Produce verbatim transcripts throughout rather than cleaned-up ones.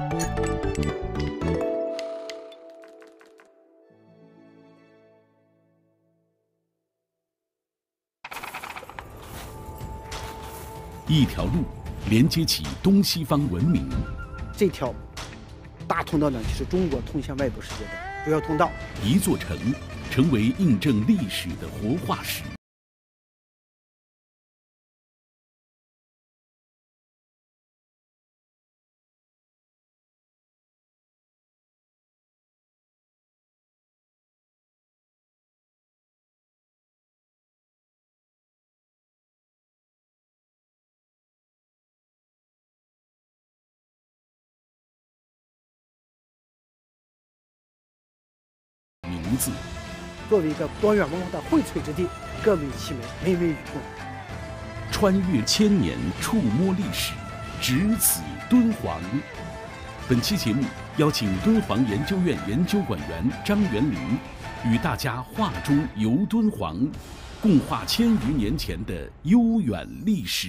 一条路连接起东西方文明， 这条大通道呢，就是中国通向外部世界的主要通道。 一座城成为印证历史的活化石。名字作为一个多元文化的荟萃之地，各为其美，美美与共。 穿越千年，触摸历史，只此敦煌。本期节目邀请敦煌研究院研究馆员张元林，与大家画中游敦煌，共话千余年前的悠远历史。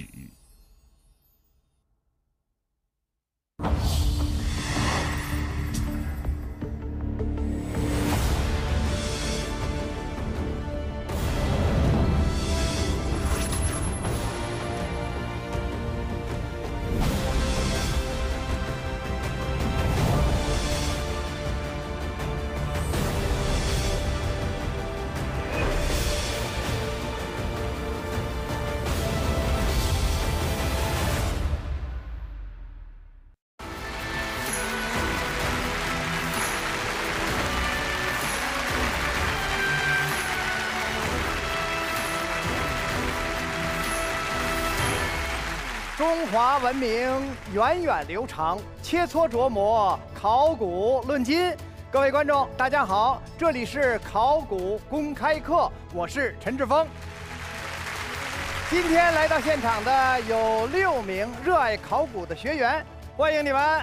中华文明源远流长，切磋琢磨，考古论今。各位观众，大家好，这里是考古公开课，我是陈志峰。今天来到现场的有六名热爱考古的学员，欢迎你们。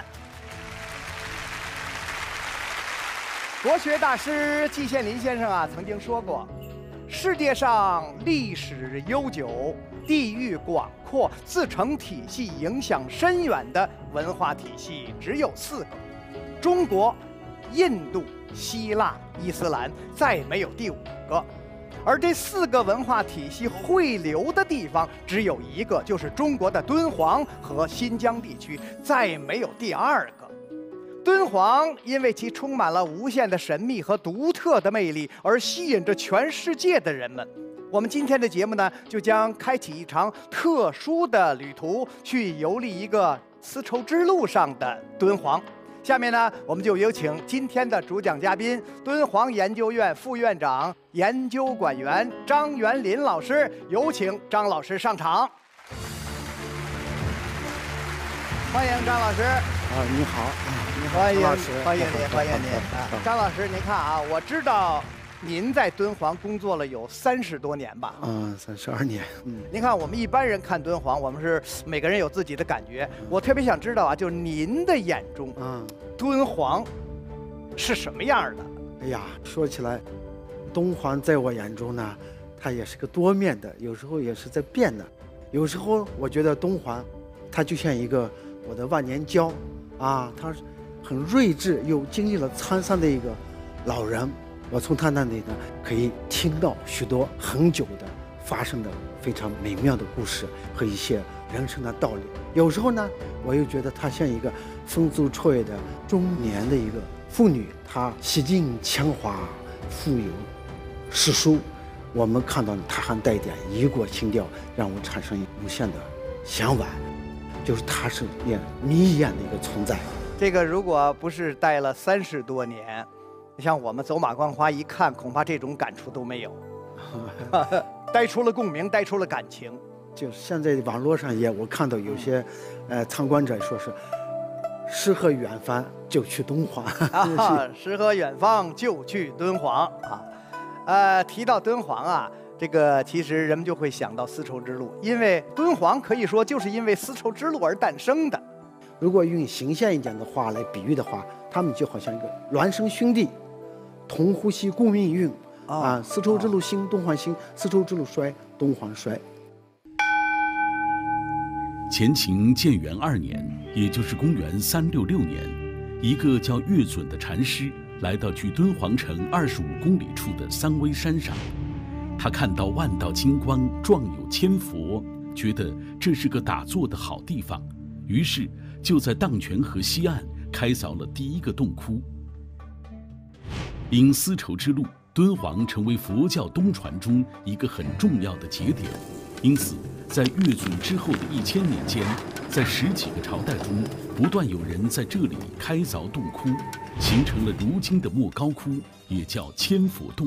国学大师季羡林先生啊，曾经说过，世界上历史悠久、地域广阔、自成体系、影响深远的文化体系只有四个：中国、印度、希腊、伊斯兰，再没有第五个。而这四个文化体系汇流的地方只有一个，就是中国的敦煌和新疆地区，再没有第二个。敦煌因为其充满了无限的神秘和独特的魅力，而吸引着全世界的人们。我们今天的节目呢，就将开启一场特殊的旅途，去游历一个丝绸之路上的敦煌。下面呢，我们就有请今天的主讲嘉宾，敦煌研究院副院长、研究馆员张元林老师，有请张老师上场。欢迎张老师。 啊，你好，你好， 欢迎， 老师， 欢迎您，欢迎您啊，张老师，您看啊，我知道您在敦煌工作了有三十多年吧？ 嗯，三十二年。嗯， 您看我们一般人看敦煌，我们是每个人有自己的感觉。我特别想知道啊，就是您的眼中，嗯，敦煌是什么样的？ 哎呀，说起来，敦煌在我眼中呢，它也是个多面的，有时候也是在变的。有时候我觉得敦煌，它就像一个我的万年胶。啊，他很睿智又经历了沧桑的一个老人，我从他那里呢可以听到许多很久的发生的非常美妙的故事和一些人生的道理。有时候呢，我又觉得他像一个风姿绰约的中年的一个妇女，她洗尽铅华，富有诗书。我们看到她还带点异国情调，让我产生无限的向往。就是它是也谜一样的一个存在。 这个如果不是待了三十多年，像我们走马观花一看，恐怕这种感触都没有，待出了共鸣，待出了感情。 就是现在网络上也我看到有些，呃，参观者说是，诗和远方就去敦煌。 啊，诗和远方就去敦煌啊，呃，提到敦煌啊。这个其实人们就会想到丝绸之路，因为敦煌可以说就是因为丝绸之路而诞生的。 如果用形象一点的话来比喻的话，他们就好像一个孪生兄弟，同呼吸共命运啊，啊！丝绸之路兴，敦煌兴；丝绸之路衰，敦煌衰。 前秦建元二年，也就是公元三六六年，一个叫岳准的禅师来到距敦煌城二十五公里处的三危山上。他看到万道金光，状有千佛，觉得这是个打坐的好地方，于是就在荡泉河西岸开凿了第一个洞窟。因丝绸之路，敦煌成为佛教东传中一个很重要的节点，因此在岳准之后的一千年间，在十几个朝代中，不断有人在这里开凿洞窟，形成了如今的莫高窟，也叫千佛洞。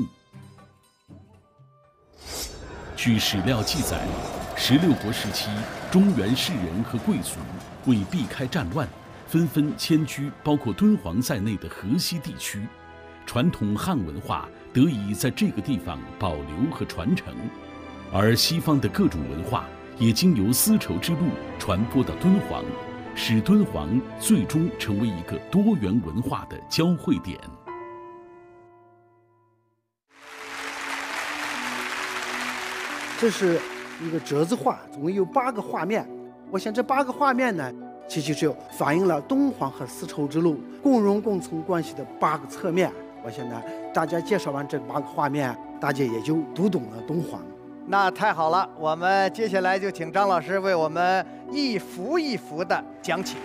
据史料记载，十六国时期，中原士人和贵族为避开战乱，纷纷迁居包括敦煌在内的河西地区，传统汉文化得以在这个地方保留和传承，而西方的各种文化也经由丝绸之路传播到敦煌，使敦煌最终成为一个多元文化的交汇点。 这是一个折子画，总共有八个画面。我想这八个画面呢，其实就反映了敦煌和丝绸之路共荣共存关系的八个侧面。我想呢，大家介绍完这八个画面，大家也就读懂了敦煌。 那太好了，我们接下来就请张老师为我们一幅一幅的讲起。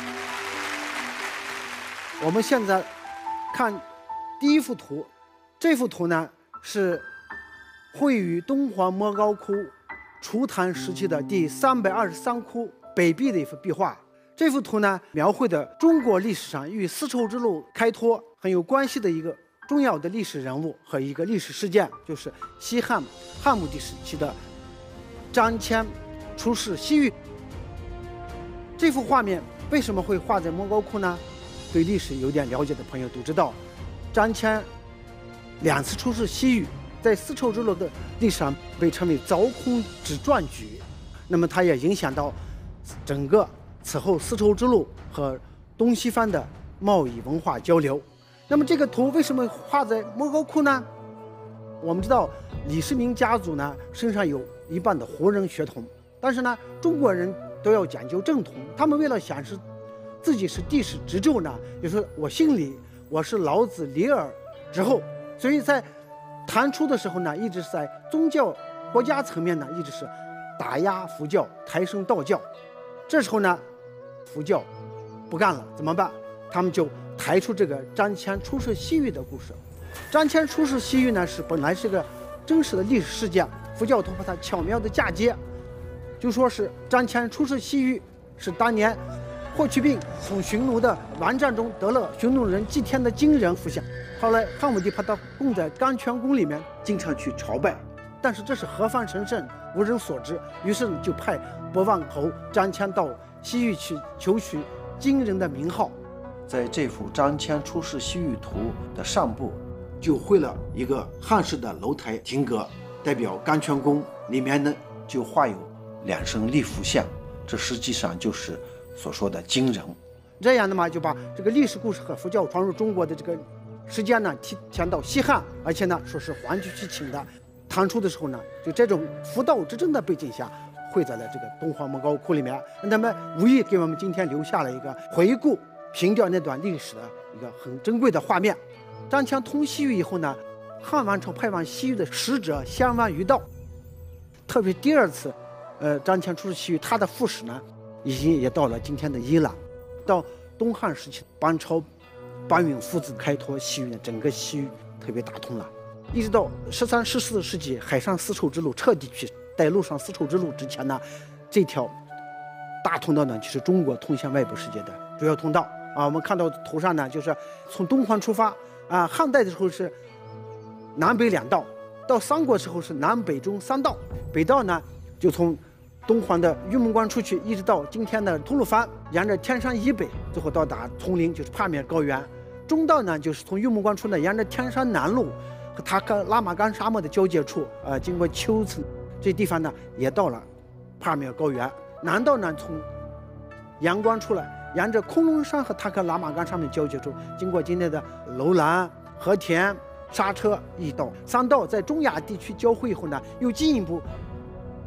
我们现在看第一幅图，这幅图呢是绘于敦煌莫高窟初唐时期的第三百二十三窟北壁的一幅壁画。这幅图呢，描绘的中国历史上与丝绸之路开拓很有关系的一个重要的历史人物和一个历史事件，就是西汉汉武帝时期的张骞出使西域。这幅画面为什么会画在莫高窟呢？对历史有点了解的朋友都知道，张骞两次出使西域，在丝绸之路的历史上被称为凿空之壮举，那么它也影响到整个此后丝绸之路和东西方的贸易文化交流。那么这个图为什么画在莫高窟呢？我们知道李世民家族呢身上有一半的胡人血统，但是呢中国人都要讲究正统，他们为了显示自己是帝室直胄呢，就说我姓李，我是老子李耳之后，所以在唐初的时候呢，一直是在宗教国家层面呢，一直是打压佛教，抬升道教。这时候呢，佛教不干了，怎么办？他们就抬出这个张骞出使西域的故事。张骞出使西域呢，是本来是个真实的历史事件，佛教徒把它巧妙的嫁接，就说是张骞出使西域是当年霍去病从匈奴的乱战中得了匈奴人祭天的金人符像，后来汉武帝把它供在甘泉宫里面，经常去朝拜，但是这是何方神圣，无人所知，于是就派博望侯张骞到西域去求取金人的名号。在这幅张骞出使西域图的上部，就绘了一个汉式的楼台亭阁，代表甘泉宫，里面呢就画有两身立符像，这实际上就是所说的金人。这样的嘛，就把这个历史故事和佛教传入中国的这个时间呢提前到西汉，而且呢说是皇帝去请的。唐初的时候呢，就这种佛道之争的背景下，绘在了这个敦煌莫高窟里面。那么无疑给我们今天留下了一个回顾凭吊那段历史的一个很珍贵的画面。张骞通西域以后呢，汉王朝派往西域的使者相万于道，特别第二次，呃，张骞出使西域，他的副使呢，已经也到了今天的伊朗。到东汉时期，班超、班允父子开拓西域呢，整个西域特别打通了。一直到十三、十四世纪，海上丝绸之路彻底去带陆上丝绸之路之前呢，这条大通道呢，就是中国通向外部世界的主要通道啊。我们看到图上呢，就是从敦煌出发啊，汉代的时候是南北两道，到三国时候是南北中三道。北道呢，就从敦煌的玉门关出去，一直到今天的吐鲁番，沿着天山以北，最后到达丛林，就是帕米尔高原。中道呢，就是从玉门关出呢，沿着天山南麓和塔克拉玛干沙漠的交界处，呃，经过丘层这地方呢，也到了帕米尔高原。南道呢，从阳关出来，沿着昆仑山和塔克拉玛干上面交界处，经过今天的楼兰、和田、刹车一道。三道在中亚地区交汇以后呢，又进一步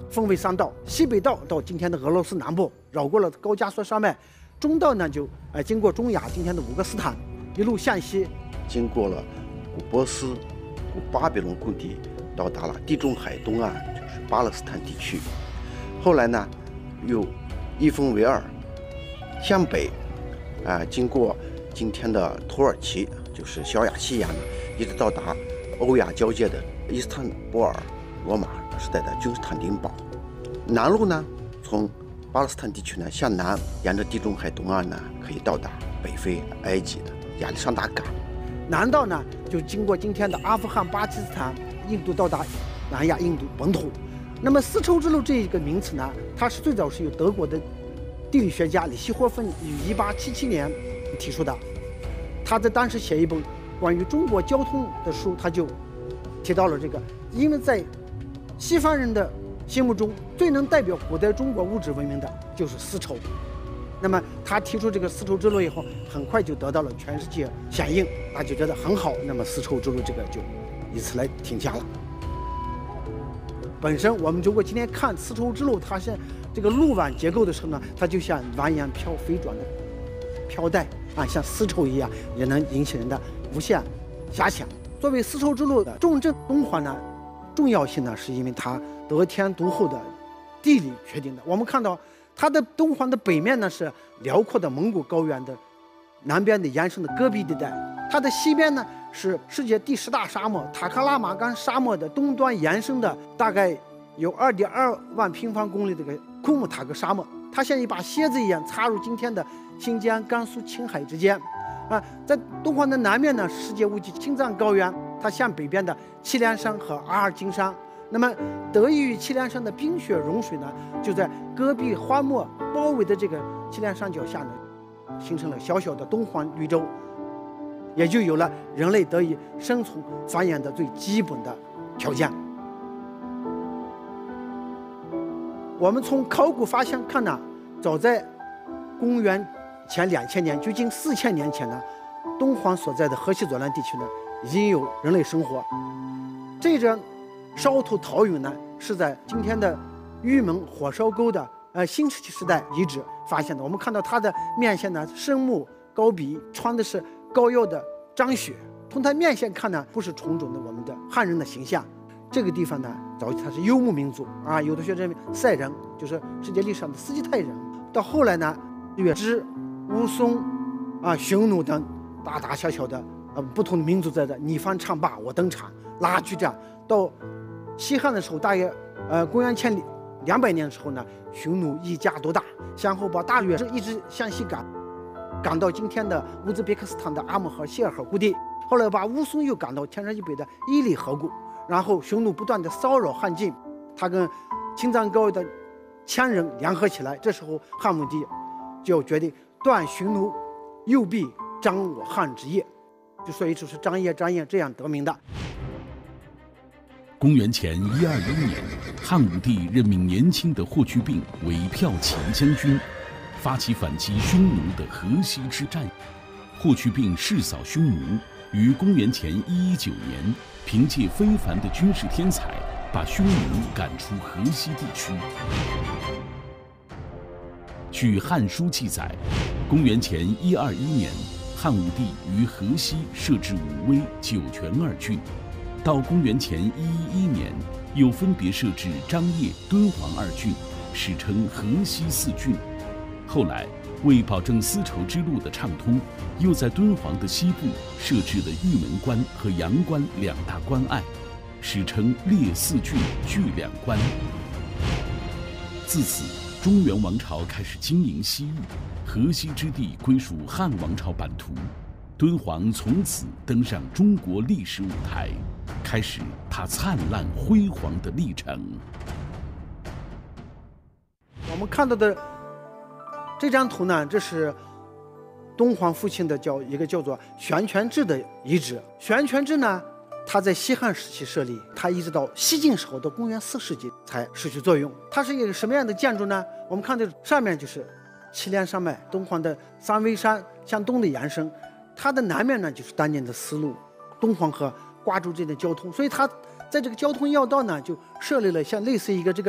分为三道，西北道到今天的俄罗斯南部，绕过了高加索山脉；中道呢就呃经过中亚今天的乌克斯坦，一路向西， 经过了古波斯、古巴比伦故地，到达了地中海东岸，就是巴勒斯坦地区。后来呢，又一分为二，向北，啊、呃，经过今天的土耳其，就是小亚细亚呢，一直到达欧亚交界的伊斯坦布尔、罗马时代的君士坦丁堡。南路呢，从巴勒斯坦地区呢向南，沿着地中海东岸呢，可以到达北非埃及的亚历山大港。 南道呢，就经过今天的阿富汗、巴基斯坦、印度，到达南亚印度本土。那么丝绸之路这个名词呢，它是最早是由德国的地理学家李希霍芬于一八七七年提出的。他在当时写一本关于中国交通的书，他就提到了这个，因为在西方人的心目中，最能代表古代中国物质文明的就是丝绸。那么他提出这个丝绸之路以后，很快就得到了全世界响应，大家就觉得很好。那么丝绸之路这个就以此来停下了。本身我们如果今天看丝绸之路，它是这个路网结构的时候呢，它就像蜿蜒飘飞转的飘带啊，像丝绸一样，也能引起人的无限遐想。作为丝绸之路的重镇，东环呢，重要性呢，是因为它得天独厚的地理决定的。我们看到它的东环的北面呢是辽阔的蒙古高原的南边的延伸的戈壁地带，它的西边呢是世界第十大沙漠塔克拉玛干沙漠的东端延伸的大概有二点二万平方公里的这个库木塔格沙漠，它像一把楔子一样插入今天的新疆、甘肃、青海之间。啊，在东环的南面呢，世界无极青藏高原，它向北边的祁连山和阿尔金山。那么，得益于祁连山的冰雪融水呢，就在戈壁荒漠包围的这个祁连山脚下呢，形成了小小的东环绿洲，也就有了人类得以生存繁衍的最基本的条件。我们从考古发现看呢，早在公元前两千年，距今四千年前呢，东环所在的河西左岸地区呢，已经有人类生活。这张烧土陶俑呢，是在今天的玉门火烧沟的呃新石器时代遗址发现的。我们看到它的面线呢，深目高鼻，穿的是高腰的张雪。从它面线看呢，不是纯种的我们的汉人的形象。这个地方呢，早期它是游牧民族啊，有的学者认为塞人就是世界历史上的斯基泰人。到后来呢，月支、乌松啊、匈奴等大大小小的呃不同的民族在这你方唱罢我登场，拉锯战。到西汉的时候，大约呃公元前两百年的时候呢，匈奴一家独大，先后把大月支一直向西赶，赶到今天的乌兹别克斯坦的阿姆河、谢尔河谷地，后来把乌松又赶到天山以北的伊犁河谷。然后匈奴不断的骚扰汉晋，他跟青藏高原的羌人联合起来，这时候汉武帝就决定断匈奴右臂，张我汉之业，就所以就是张掖张掖这样得名的。 公元前一二一年，汉武帝任命年轻的霍去病为骠骑将军，发起反击匈奴的河西之战。霍去病誓扫匈奴，于公元前一一九年凭借非凡的军事天才，把匈奴赶出河西地区。据《汉书》记载，公元前一二一年，汉武帝于河西设置武威、酒泉二郡。到公元前一一一年，又分别设置张掖、敦煌二郡，史称河西四郡。后来，为保证丝绸之路的畅通，又在敦煌的西部设置了玉门关和阳关两大关隘，史称列四郡、据两关。自此，中原王朝开始经营西域，河西之地归属汉王朝版图，敦煌从此登上中国历史舞台，开始它灿烂辉煌的历程。 我们看到的这张图呢，这是东皇父亲的叫一个叫做玄泉志的遗址。玄泉志呢，它在西汉时期设立，它一直到西晋时候，到公元四世纪才失去作用。它是一个什么样的建筑呢？我们看这上面就是祁连山脉，东皇的三危山向东的延伸，它的南面呢就是当年的丝路，东黄河挂州这的交通，所以它在这个交通要道呢，就设立了像类似一个这个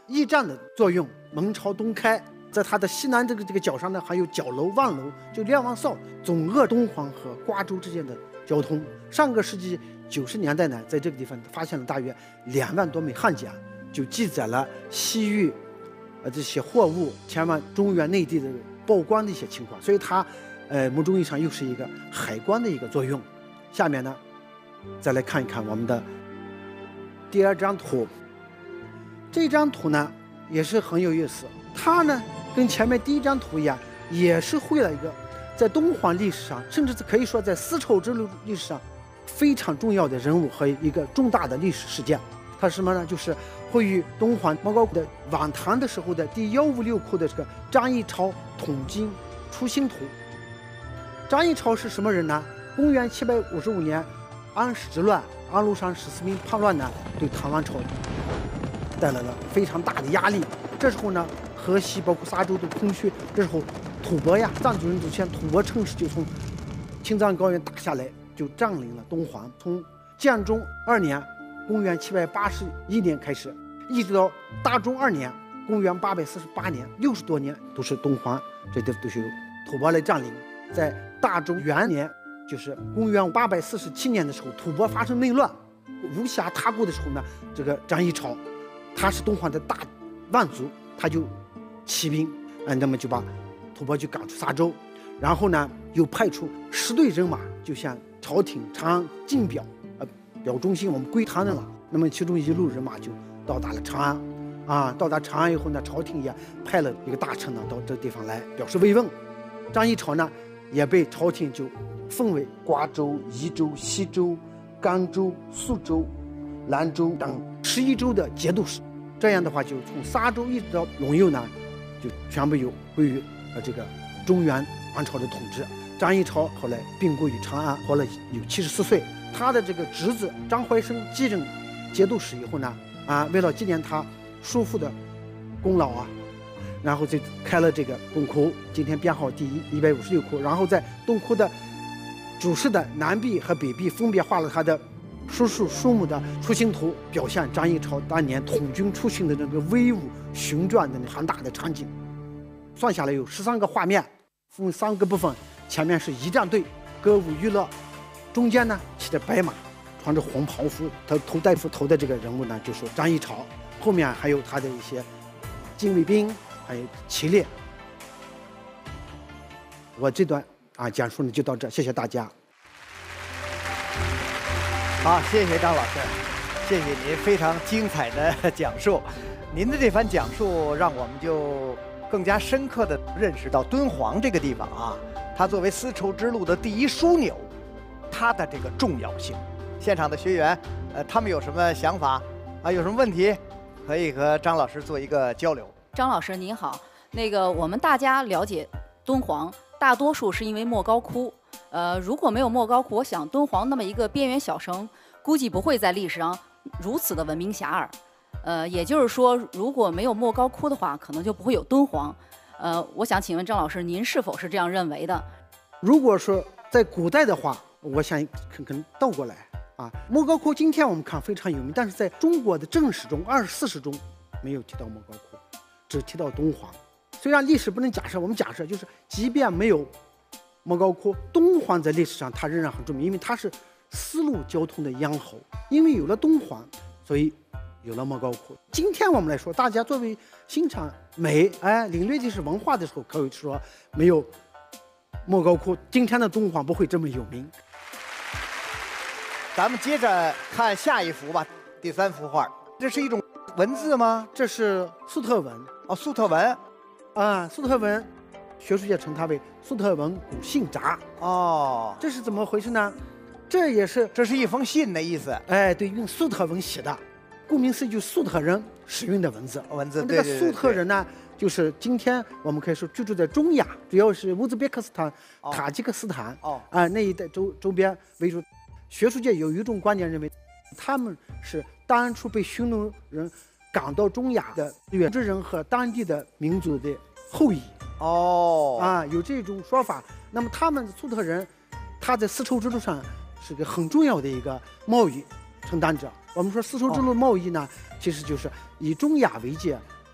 驿站的作用，门朝东开。在它的西南这个这个角上呢，还有角楼、望楼，就瞭望哨，总扼敦煌和瓜州之间的交通。上个世纪九十年代呢，在这个地方发现了大约两万多枚汉简，就记载了西域，呃这些货物前往中原内地的报关的一些情况。所以它，呃某种意义上又是一个海关的一个作用。下面呢，再来看一看我们的第二张图。这张图呢也是很有意思，它呢跟前面第一张图一样，也是绘了一个在敦煌历史上，甚至是可以说在丝绸之路历史上非常重要的人物和一个重大的历史事件。它是什么呢？就是绘于敦煌莫高窟的晚唐的时候的第幺五六窟的这个张议潮统经出兴图。张议潮是什么人呢？公元七百五十五年，安史之乱，安禄山十四名叛乱呢，对唐王朝带来了非常大的压力。这时候呢，河西包括沙州都空虚，这时候吐蕃呀，藏族人祖先吐蕃乘势就从青藏高原打下来，就占领了敦煌。从建中二年，公元七百八十一年开始，一直到大中二年，公元八百四十八年，六十多年都是敦煌这地都是由吐蕃来占领。在大中元年，就是公元八百四十七年的时候，吐蕃发生内乱，无暇他顾的时候呢，这个张议潮，他是敦煌的大万族，他就起兵，嗯，那么就把吐蕃就赶出沙州，然后呢，又派出十队人马，就向朝廷长安进表，呃，表忠心，我们归唐人了。那么其中一路人马就到达了长安，啊，到达长安以后呢，朝廷也派了一个大臣呢到这个地方来表示慰问。张议潮呢，也被朝廷就封为瓜州、宜州、西州、甘州、肃州、兰州等十一州的节度使。这样的话，就从沙州一直到陇右呢，就全部有归于呃这个中原王朝的统治。张议潮后来病故于长安，活了有七十四岁。他的这个侄子张怀生继任节度使以后呢，啊，为了纪念他叔父的功劳啊，然后就开了这个洞窟，今天编号第一一百五十六窟。然后在洞窟的主室的南壁和北壁分别画了他的叔叔叔母的出行图，表现张议潮当年统军出行的那个威武雄壮的那庞大的场景。算下来有十三个画面，分三个部分，前面是仪仗队歌舞娱乐，中间呢骑着白马，穿着红袍服，头头戴副头的这个人物呢就是张议潮，后面还有他的一些禁卫兵，还有骑猎。我这段啊讲述呢就到这，谢谢大家。 好，谢谢张老师，谢谢您非常精彩的讲述。您的这番讲述让我们就更加深刻地认识到敦煌这个地方啊，它作为丝绸之路的第一枢纽，它的这个重要性。现场的学员，呃，他们有什么想法啊？有什么问题，可以和张老师做一个交流。 张老师您好，那个我们大家了解敦煌，大多数是因为莫高窟。呃，如果没有莫高窟，我想敦煌那么一个边缘小城，估计不会在历史上如此的闻名遐迩。呃，也就是说，如果没有莫高窟的话，可能就不会有敦煌。呃，我想请问张老师，您是否是这样认为的？ 如果说在古代的话，我想可能倒过来啊，莫高窟今天我们看非常有名，但是在中国的正史中、二十四史中没有提到莫高窟，只提到敦煌。虽然历史不能假设，我们假设就是，即便没有莫高窟，敦煌在历史上它仍然很著名，因为它是丝路交通的咽喉。因为有了敦煌，所以有了莫高窟。今天我们来说，大家作为欣赏美、哎领略历史文化的时候，可以说没有莫高窟，今天的敦煌不会这么有名。 咱们接着看下一幅吧，第三幅画，这是一种文字吗？ 这是粟特文哦，粟特文啊，粟特文，学术界称它为粟特文古信札。 哦， 这是怎么回事呢？这也是这是一封信的意思。 哎，对，用粟特文写的，顾名思义，就粟特人使用的文字。 文字， 这个粟特人呢，就是今天我们可以说居住在中亚，主要是乌兹别克斯坦、 哦、 塔吉克斯坦哦啊、呃、那一带周周边为主。学术界有一种观点认为，他们是当初被匈奴人赶到中亚的原住人和当地的民族的后裔。 哦， 啊，有这种说法。那么他们粟特人，他在丝绸之路上是个很重要的一个贸易承担者。我们说丝绸之路贸易呢，哦、其实就是以中亚为界，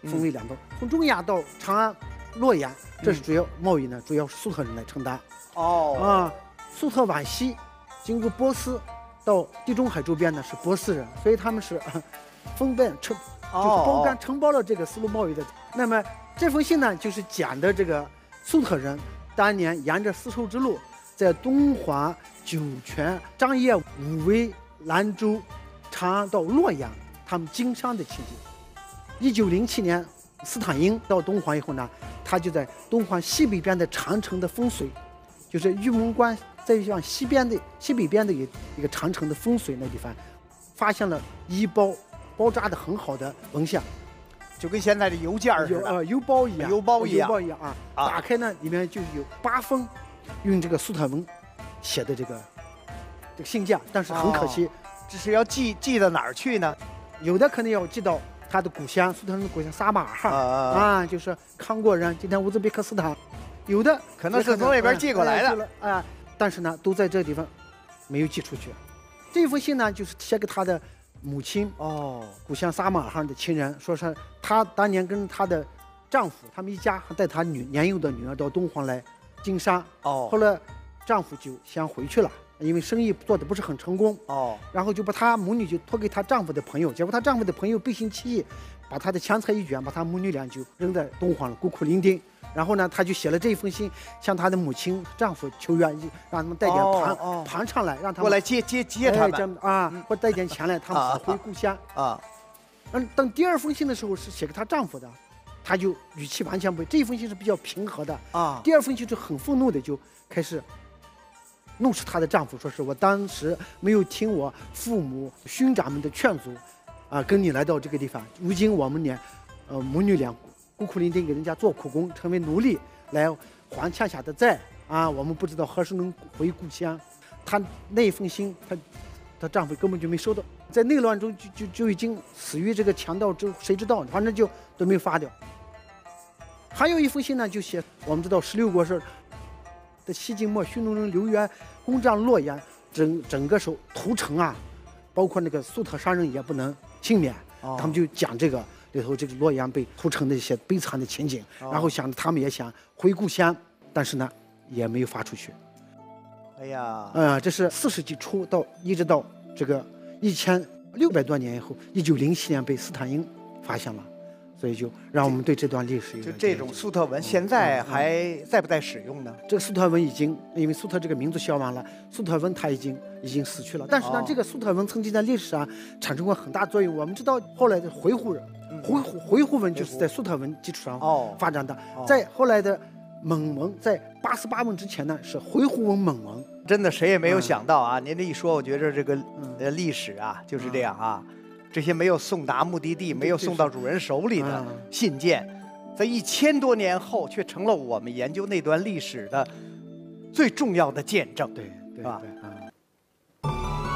分为两道，从中亚到长安、洛阳，这是主要贸易呢，主要是苏特人来承担。 哦， 啊，苏特往西经过波斯到地中海周边呢是波斯人，所以他们是封边承，就是包干承包了这个丝路贸易的。那么这封信呢，就是讲的这个苏特人当年沿着丝绸之路，在东华、酒泉、张掖、武威、兰州、长安到洛阳，他们经商的情景。一九零七年，斯坦因到东华以后呢，他就在东华西北边的长城的风水，就是玉门关在向西边的西北边的一一个长城的风水那地方，发现了衣包包扎的很好的文像， 就跟现在的邮件似的， 有呃邮包一样， 邮包一样， 邮包一样啊！啊打开呢，里面就有八封用这个苏特文写的这个这个信件，但是很可惜， 哦、这是要寄寄到哪儿去呢？ 有的可能要寄到他的故乡，苏特人的故乡撒马尔罕、 啊, 啊，就是康过人，今天乌兹别克斯坦，有的可能是从那边寄过来的啊、呃，但是呢，都在这个地方没有寄出去。这封信呢，就是写给他的母亲哦， 故乡撒马尔罕的亲人，说是他当年跟他的丈夫，他们一家还带他女年幼的女儿到东皇来经商哦， 后来丈夫就先回去了。因为生意做的不是很成功哦， 然后就把她母女就托给她丈夫的朋友，结果她丈夫的朋友背信弃义，把她的钱财一卷，把她母女俩就扔在东皇了，孤苦伶仃。然后呢，她就写了这一封信，向她的母亲、丈夫求援，让他们带点盘、 哦哦、 盘缠来，让他们过来接接接他们、哎、啊，或带点钱来，他们回故乡啊。 嗯，等第二封信的时候是写给她丈夫的，她就语气完全不一样。这一封信是比较平和的啊， 第二封信就很愤怒的就开始怒斥她的丈夫，说是我当时没有听我父母兄长们的劝阻，啊，跟你来到这个地方。如今我们俩，呃，母女俩孤苦伶仃，给人家做苦工，成为奴隶，来还欠下的债啊。我们不知道何时能回故乡。她那一封信，她她丈夫根本就没收到，在内乱中就就就已经死于这个强盗之，谁知道？反正就都没有发掉。还有一封信呢，就写我们知道十六国是。在西晋末，匈奴人刘渊攻占洛阳，整整个手屠城啊，包括那个苏特商人也不能幸免。哦、他们就讲这个里头这个洛阳被屠城的一些悲惨的情景，哦、然后想着他们也想回故乡，但是呢也没有发出去。 哎呀， 啊、呃，这是四世纪初到一直到这个一千六百多年以后，一九零七年被斯坦因发现了。所以就让我们对这段历史有就这种苏特文现在还在不在使用呢？ 这个苏特文已经因为苏特这个民族消亡了，苏特文它已经已经死去了。但是呢，哦、这个苏特文曾经在历史上产生过很大作用。我们知道后来的回鹘人，嗯、回鹘回鹘文就是在苏特文基础上发展的。哦、在后来的蒙文，在八十八文之前呢是回鹘文蒙文。 真的谁也没有想到啊！嗯、您这一说，我觉得这个呃历史啊就是这样啊。嗯这些没有送达目的地、没有送到主人手里的信件，在一千多年后，却成了我们研究那段历史的最重要的见证， 对，对吧？ 对啊。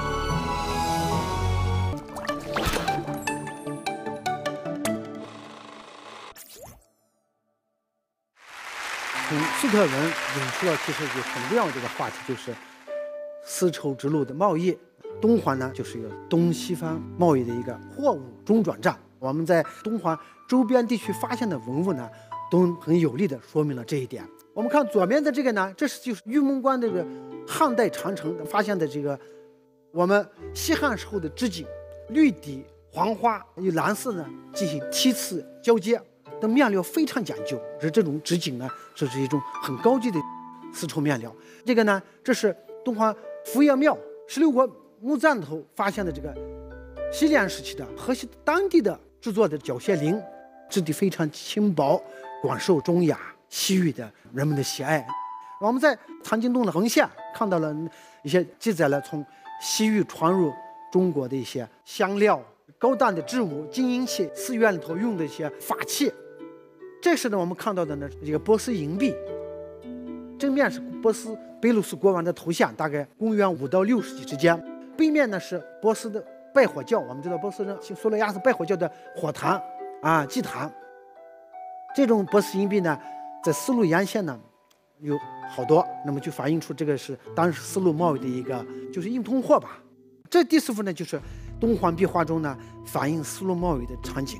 从苏特文引出了其实就很重要的这个话题，就是丝绸之路的贸易。东环呢，就是一个东西方贸易的一个货物中转站。我们在东环周边地区发现的文物呢，都很有力的说明了这一点。我们看左边的这个呢，这是就是玉门关这个汉代长城发现的这个我们西汉时候的织锦，绿底黄花与蓝色呢进行梯次交接，的面料非常讲究。是这种织锦呢，这是一种很高级的丝绸面料。这个呢，这是东环福业庙十六国墓葬头发现的这个西凉时期的河西当地的制作的脚鞋绫，质地非常轻薄，广受中亚西域的人们的喜爱。我们在藏经洞的横线看到了一些记载了从西域传入中国的一些香料、高档的织物、金银器、寺院里头用的一些法器。这是呢我们看到的呢这个波斯银币，正面是波斯贝鲁斯国王的头像，大概公元五到六世纪之间。背面呢是波斯的拜火教，我们知道波斯人信苏勒亚斯拜火教的火坛啊祭坛。这种波斯银币呢，在丝路沿线呢有好多，那么就反映出这个是当时丝路贸易的一个就是硬通货吧。这第四幅呢就是东环壁画中呢反映丝路贸易的场景，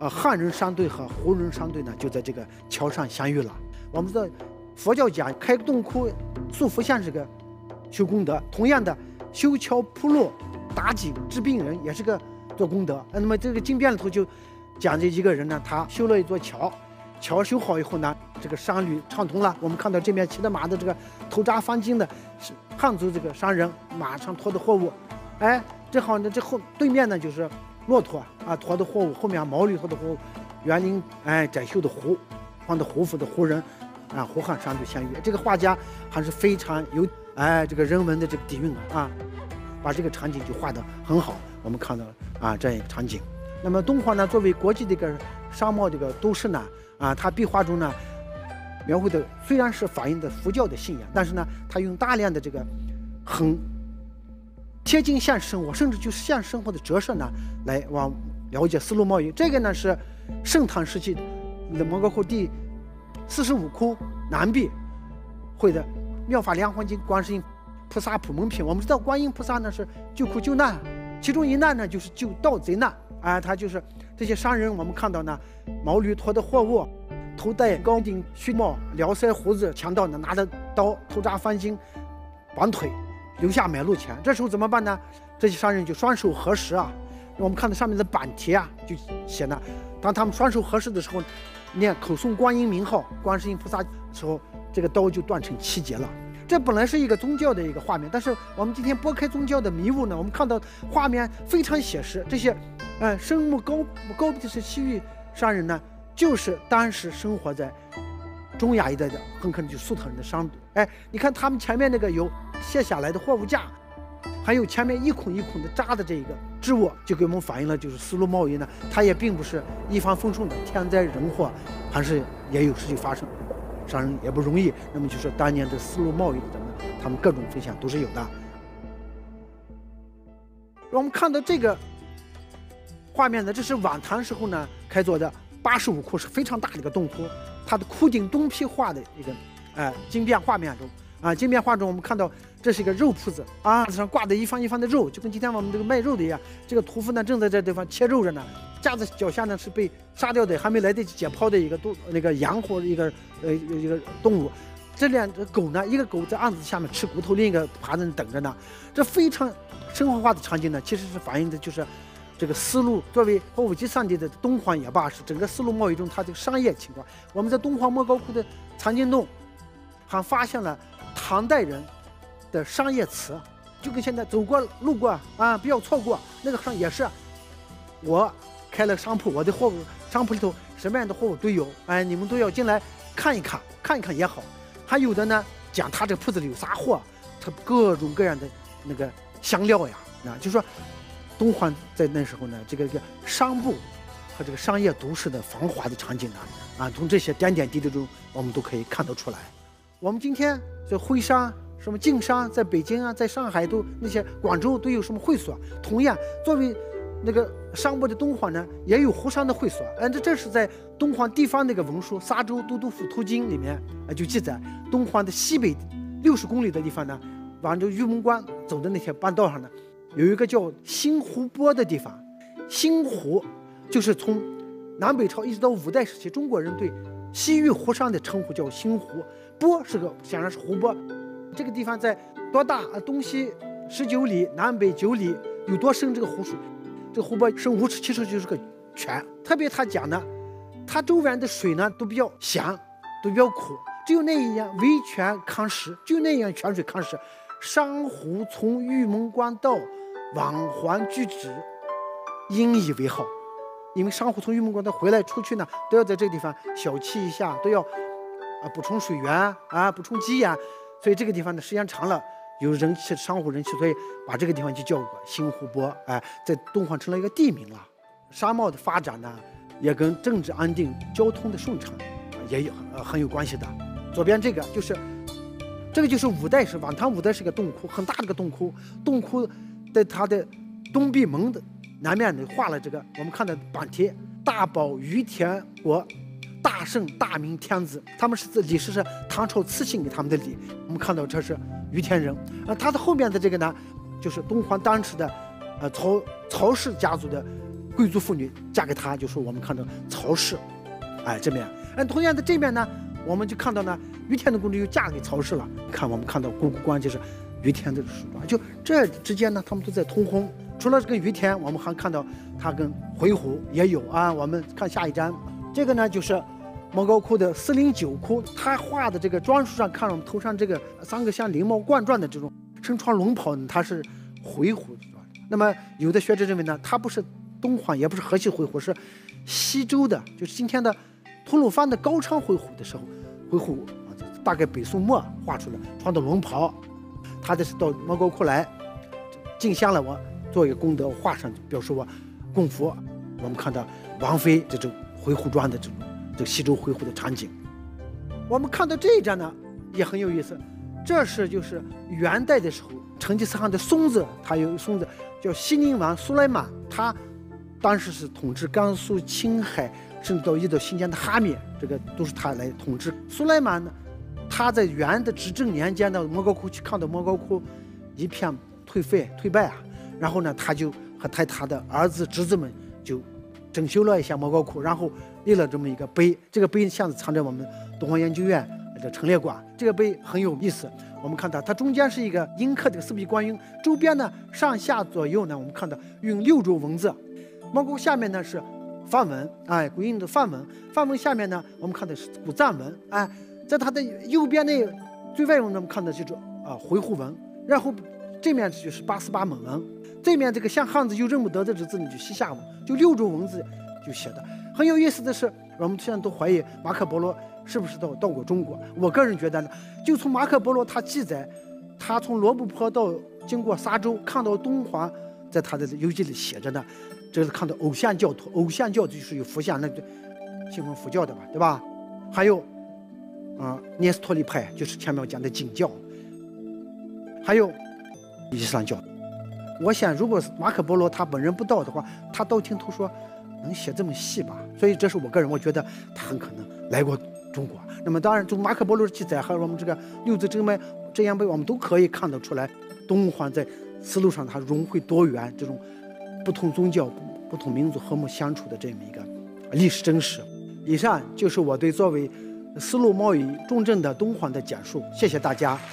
呃汉人商队和胡人商队呢就在这个桥上相遇了。我们知道佛教讲开洞窟塑佛像是个修功德，同样的修桥铺路打井治病人也是个做功德。那么这个经变里头就讲这一个人呢，他修了一座桥，桥修好以后呢，这个商旅畅通了。我们看到这边骑着马的这个头扎方巾的是汉族这个商人，马上驮的货物，哎，正好呢这后对面呢就是骆驼啊驮的货物，后面毛驴驮的货物，园林哎展绣的胡穿的胡服的胡人啊胡汉商队相遇。这个画家还是非常有哎这个人文的这个底蕴啊，把这个场景就画得很好。我们看到啊这样一个场景。那么敦煌呢，作为国际的一个商贸这个都市呢，啊，它壁画中呢，描绘的虽然是反映的佛教的信仰，但是呢，它用大量的这个很贴近现实生活，甚至就是现实生活的折射呢，来往了解丝路贸易。这个呢是盛唐时期的莫高窟第四十五窟南壁绘的妙法莲华经观世音菩萨普门品。我们知道观音菩萨呢是救苦救难，其中一难呢就是救盗贼难。啊，他就是这些商人，我们看到呢，毛驴驮的货物，头戴高顶须帽，撩腮胡子，强盗呢拿着刀，头扎方巾，绑腿，留下买路钱。这时候怎么办呢？这些商人就双手合十啊。我们看到上面的板题啊，就写呢，当他们双手合十的时候，念口诵观音名号、观世音菩萨的时候，这个刀就断成七节了。这本来是一个宗教的一个画面，但是我们今天拨开宗教的迷雾呢，我们看到画面非常写实。这些，呃，声目高高鼻的是西域商人呢，就是当时生活在中亚一带的，很可能就粟特人的商队。哎，你看他们前面那个有卸下来的货物架，还有前面一孔一孔的扎的这个织物，就给我们反映了就是丝路贸易呢，它也并不是一帆风顺的，天灾人祸还是也有事情发生。商人也不容易，那么就是当年的丝路贸易的人们，他们各种分享都是有的。我们看到这个画面呢，这是晚唐时候呢开凿的八十五窟，是非常大的一个洞窟。它的窟顶东壁画的一个哎经变画面中啊，经变画中我们看到这是一个肉铺子啊，上挂的一方一方的肉，就跟今天我们这个卖肉的一样。这个屠夫呢正在这地方切肉着呢。架子脚下呢是被杀掉的，还没来得及解剖的一个动那个羊或者一个呃一个动物。这两只狗呢，一个狗在案子下面吃骨头，另一个趴在那等着呢。这非常生活化的场景呢，其实是反映的就是这个丝路作为货物集散地的敦煌也罢，是整个丝路贸易中它这个商业情况。我们在敦煌莫高窟的藏经洞还发现了唐代人的商业词，就跟现在走过路过啊不要错过那个上也是我开了商铺，我的货物商铺里头什么样的货物都有，哎，你们都要进来看一看，看一看也好。还有的呢，讲他这个铺子里有啥货，他各种各样的那个香料呀，啊，就说敦煌在那时候呢，这个这个商埠和这个商业都市的繁华的场景呢，啊，从这些点点滴滴中，我们都可以看得出来。我们今天这徽商、什么晋商，在北京啊，在上海都那些广州都有什么会所，同样作为那个商埠的敦煌呢，也有胡商的会所。嗯，这这是在敦煌地方那个文书《沙州都督府图经》里面啊就记载，敦煌的西北六十公里的地方呢，往这玉门关走的那条半道上呢，有一个叫新湖泊的地方。新湖就是从南北朝一直到五代时期，中国人对西域湖商的称呼叫新湖。泊是个显然是湖泊。这个地方在多大啊？东西十九里，南北九里，有多深？这个湖水。这个湖泊深五尺，其实就是个泉。特别他讲呢，它周边的水呢都比较咸，都比较苦，只有那一样围泉抗石，就那样泉水抗石。珊瑚从玉门关道往还居止，引以为号。因为珊瑚从玉门关道回来出去呢，都要在这个地方小憩一下，都要啊补充水源啊，补充给养。所以这个地方呢，时间长了。有人气珊瑚人气，所以把这个地方就叫过新湖泊，哎，在敦煌成了一个地名了。商贸的发展呢，也跟政治安定、交通的顺畅也有呃很有关系的。左边这个就是，这个就是五代是晚唐五代是个洞窟，很大的一个洞窟。洞窟在它的东壁门的南面呢画了这个，我们看到版题“大宝于田国”。大圣大明天子，他们是李氏是唐朝赐姓给他们的李。我们看到这是于田人，啊，他的后面的这个呢，就是敦煌当时的，呃曹曹氏家族的贵族妇女嫁给他，就是我们看到曹氏，哎这边，哎同样的这边呢，我们就看到呢于天的公主又嫁给曹氏了。看我们看到姑姑关就是于天的梳妆，就这之间呢，他们都在通婚。除了跟于天，我们还看到他跟回鹘也有啊。我们看下一张，这个呢就是莫高窟的四零九窟，他画的这个装束上，看我们头上这个三个像翎毛冠状的这种身穿龙袍，它是回鹘。那么有的学者认为呢，它不是东皇，也不是河西回鹘，是西周的，就是今天的吐鲁番的高昌回鹘的时候，回鹘啊，大概北宋末画出来，穿的龙袍。他这是到莫高窟来进香了，我做一个功德，我画上表示我供佛。我们看到王妃这种回鹘装的这种这个西周回鹘的场景。我们看到这一张呢也很有意思，这是就是元代的时候成吉思汗的孙子，他有孙子叫西宁王苏莱曼，他当时是统治甘肃、青海，甚至到一到新疆的哈密，这个都是他来统治。苏莱曼呢，他在元的执政年间呢，莫高窟去看到莫高窟一片颓废颓败啊，然后呢，他就和他他的儿子侄子们就整修了一下莫高窟，然后立了这么一个碑。这个碑现在藏在我们东方研究院的陈列馆。这个碑很有意思，我们看到它中间是一个阴刻的四壁观音，周边呢上下左右呢，我们看到用六轴文字。莫高窟下面呢是梵文，哎，古印的梵文，梵文下面呢我们看的是古藏文，哎。在它的右边那最外文呢，我们看的就是啊回鹘文，然后这面就是八思巴蒙文，这面这个像汉字又认不得的这字呢，就西夏文，就六种文字就写的。很有意思的是，我们现在都怀疑马可波罗是不是到到过中国。我个人觉得呢，就从马可波罗他记载，他从罗布泊到经过沙州，看到东皇，在他的游记里写着呢，这是看到偶像教徒，偶像教就是有佛像，那就信奉佛教的吧，对吧？还有。啊，聂斯托利派就是前面我讲的景教，还有伊斯兰教。我想，如果马可波罗他本人不到的话，他道听途说能写这么细吧？所以这是我个人，我觉得他很可能来过中国。那么当然，从马可波罗的记载和我们这个六字真脉真言碑，我们都可以看得出来，东皇在思路上它融汇多元，这种不同宗教、不同民族和睦相处的这么一个历史真实。以上就是我对作为丝路贸易重镇的东皇的讲述，谢谢大家。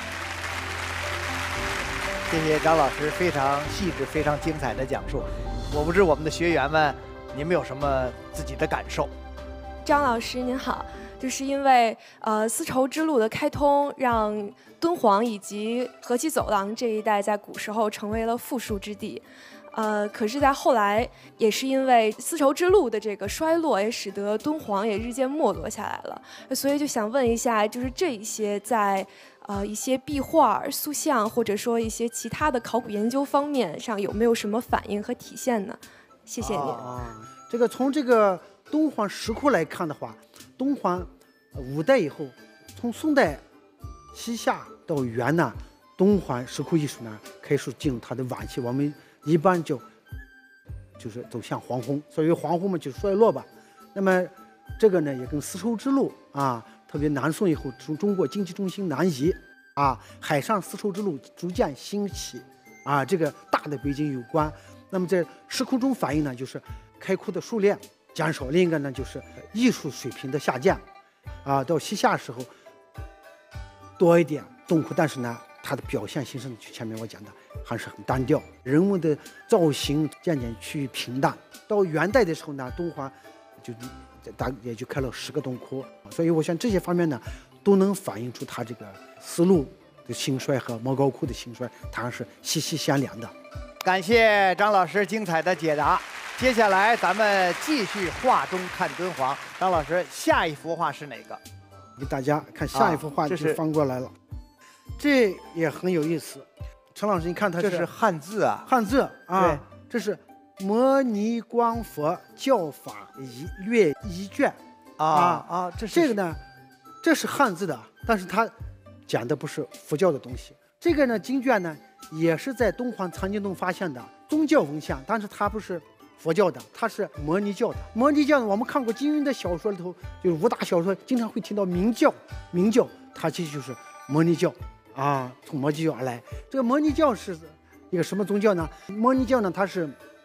谢谢张老师非常细致、非常精彩的讲述。我不知我们的学员们，你们有什么自己的感受？ 张老师您好，就是因为呃丝绸之路的开通，让敦煌以及河西走廊这一带在古时候成为了富庶之地。呃，可是，在后来，也是因为丝绸之路的这个衰落，也使得敦煌也日渐没落下来了。所以就想问一下，就是这一些在呃一些壁画、塑像，或者说一些其他的考古研究方面上，有没有什么反应和体现呢？谢谢您。 啊，这个从这个敦煌石窟来看的话，敦煌五代以后，从宋代、西夏到元呢，敦煌石窟艺术呢开始进入它的晚期，我们一般就就是走向黄昏，所以黄昏嘛就衰落吧。那么这个呢也跟丝绸之路啊，特别南宋以后从中国经济中心南移啊，海上丝绸之路逐渐兴起啊，这个大的北京有关。那么在石窟中反映呢，就是开窟的数量减少，另一个呢就是艺术水平的下降啊。到西夏时候多一点洞窟，但是呢它的表现形式就前面我讲的还是很单调，人物的造型渐渐趋于平淡。到元代的时候呢，敦煌就大也就开了十个洞窟，所以我想这些方面呢都能反映出它这个丝路的兴衰和莫高窟的兴衰，它还是息息相连的。 感谢张老师精彩的解答。接下来咱们继续画中看敦煌。张老师，下一幅画是哪个？ 给大家看下一幅画，就翻过来了。这也很有意思，陈老师，你看它这是汉字啊， 汉字啊，这是摩尼光佛教法仪略仪卷啊啊，这是这个呢，这是汉字的，但是它讲的不是佛教的东西。这个呢，经卷呢也是在敦煌藏经洞发现的宗教文献，但是它不是佛教的，它是摩尼教的。摩尼教呢，我们看过金庸的小说里头，就是武打小说，经常会提到明教，明教它其实就是摩尼教。啊，从摩尼教而来。这个摩尼教是一个什么宗教呢？摩尼教呢，它是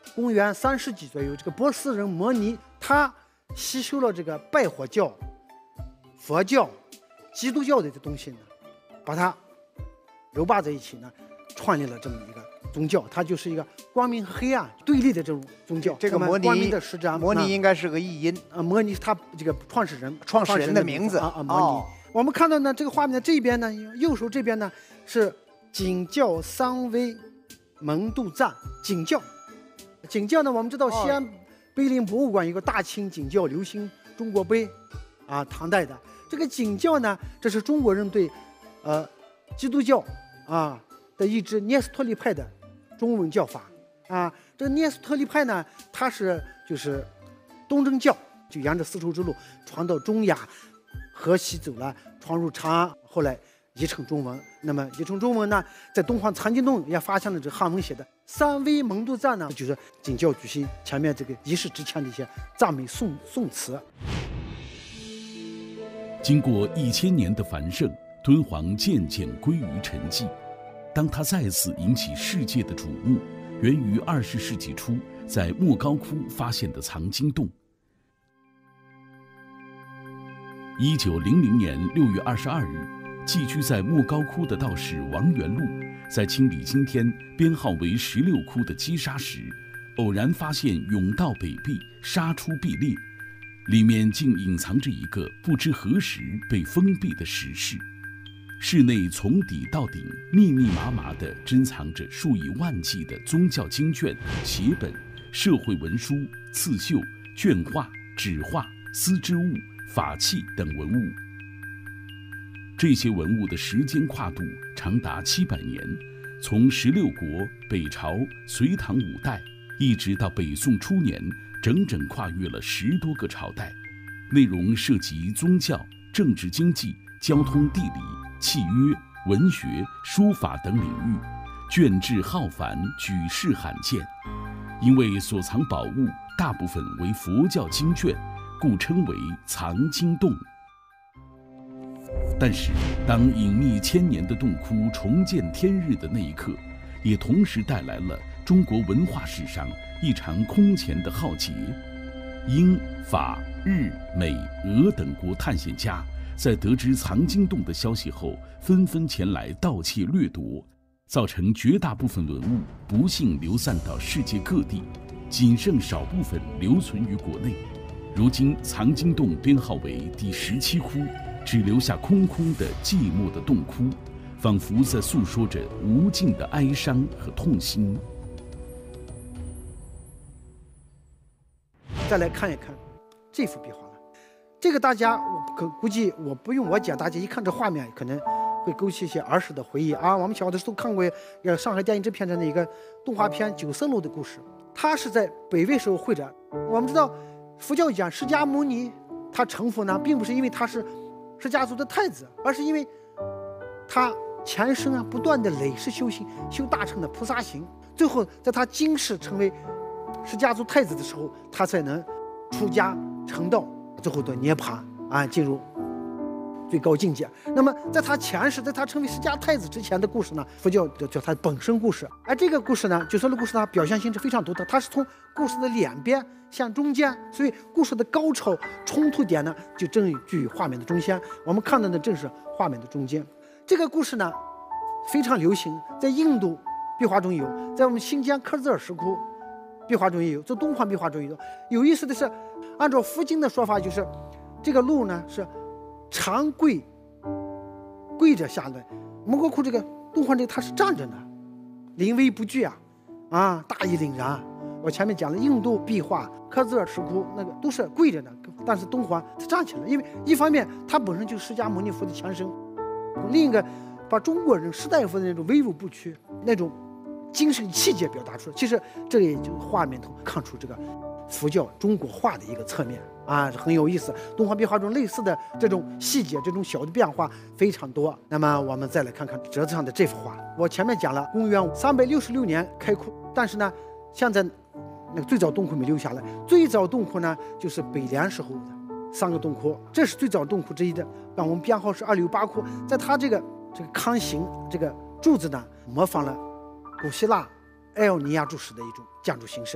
公元三世纪左右，这个波斯人摩尼他吸收了这个拜火教、佛教、基督教的这东西呢，把它糅巴在一起呢，创立了这么一个宗教。它就是一个光明和黑暗对立的这种宗教。 这个摩尼， 光明的使者， 摩尼应该是个译音。 啊，摩尼他这个创始人， 创始人的名字啊啊，摩尼。 哦、 我们看到呢，这个画面的这边呢，右手这边呢是景教三威蒙度赞景教。景教呢，我们知道西安碑林博物馆有个大清景教流行中国碑，啊，唐代的这个景教呢，这是中国人对，呃，基督教啊的一支聂斯托利派的中文教法啊。这个聂斯托利派呢，它是就是东正教，就沿着丝绸之路传到中亚，河西走了，传入长安，后来译成中文。那么译成中文呢，在东皇藏经洞也发现了这汉文写的三威蒙度赞呢，就是景教举行前面这个仪式之前的一些赞美颂颂词。 经过一千年的繁盛，敦煌渐渐归于沉寂。当它再次引起世界的瞩目，源于二十世纪初在莫高窟发现的藏经洞。一九零零年六月二十二日，寄居在莫高窟的道士王元禄，在清理今天编号为十六窟的积沙时，偶然发现甬道北壁沙出壁裂，里面竟隐藏着一个不知何时被封闭的石室。室内从底到顶密密麻麻地珍藏着数以万计的宗教经卷、写本、社会文书、刺绣、绢画、纸画、丝织物、法器等文物。这些文物的时间跨度长达七百年，从十六国、北朝、隋唐五代，一直到北宋初年，整整跨越了十多个朝代。内容涉及宗教、政治经济、交通地理、契约、文学、书法等领域，卷帙浩繁，举世罕见。因为所藏宝物大部分为佛教经卷，故称为藏经洞。但是，当隐秘千年的洞窟重见天日的那一刻，也同时带来了中国文化史上一场空前的浩劫。英、法、日、美、俄等国探险家在得知藏经洞的消息后，纷纷前来盗窃掠夺，造成绝大部分文物不幸流散到世界各地，仅剩少部分留存于国内。如今藏经洞编号为第十七窟，只留下空空的寂寞的洞窟，仿佛在诉说着无尽的哀伤和痛心。 再来看一看这幅壁画了，这个大家我可估计我不用我讲，大家一看这画面可能会勾起一些儿时的回忆啊。我们小的时候看过呃上海电影制片厂的一个动画片《九色鹿的故事》，它是在北魏时候绘制。我们知道佛教讲释迦牟尼他成佛呢，并不是因为他是释迦族的太子，而是因为他前生啊不断的累世修行，修大乘的菩萨行，最后在他今世成为释迦族太子的时候，他才能出家成道，最后到涅槃啊，进入最高境界。那么在他前世，在他成为释迦太子之前的故事呢，佛教叫他本身故事。而这个故事呢，九色鹿故事它表现性是非常独特，它是从故事的两边向中间，所以故事的高潮冲突点呢，就正居于画面的中间。我们看到的正是画面的中间。这个故事呢，非常流行，在印度壁画中有，在我们新疆克孜尔石窟壁画中也有，在东皇壁画中也有。有意思的是，按照佛经的说法，就是这个鹿呢是长跪跪着下来，莫高窟这个东皇这个它是站着的，临危不惧啊，啊，大义凛然。我前面讲了，印度壁画、克孜尔石窟那个都是跪着的，但是东皇它站起来，因为一方面它本身就是释迦牟尼佛的前身，另一个把中国人士大夫的那种威武不屈、那种精神气节表达出来。其实这也就画面头看出这个佛教中国画的一个侧面啊，很有意思。东皇壁画中类似的这种细节、这种小的变化非常多。那么我们再来看看折子上的这幅画。我前面讲了，公元三百六十六年开窟，但是呢，现在那个最早洞窟没留下来。最早洞窟呢，就是北凉时候的三个洞窟，这是最早洞窟之一的。那我们编号是二六八窟，在它这个这个康形这个柱子呢，模仿了古希腊艾奥尼亚柱式的一种建筑形式。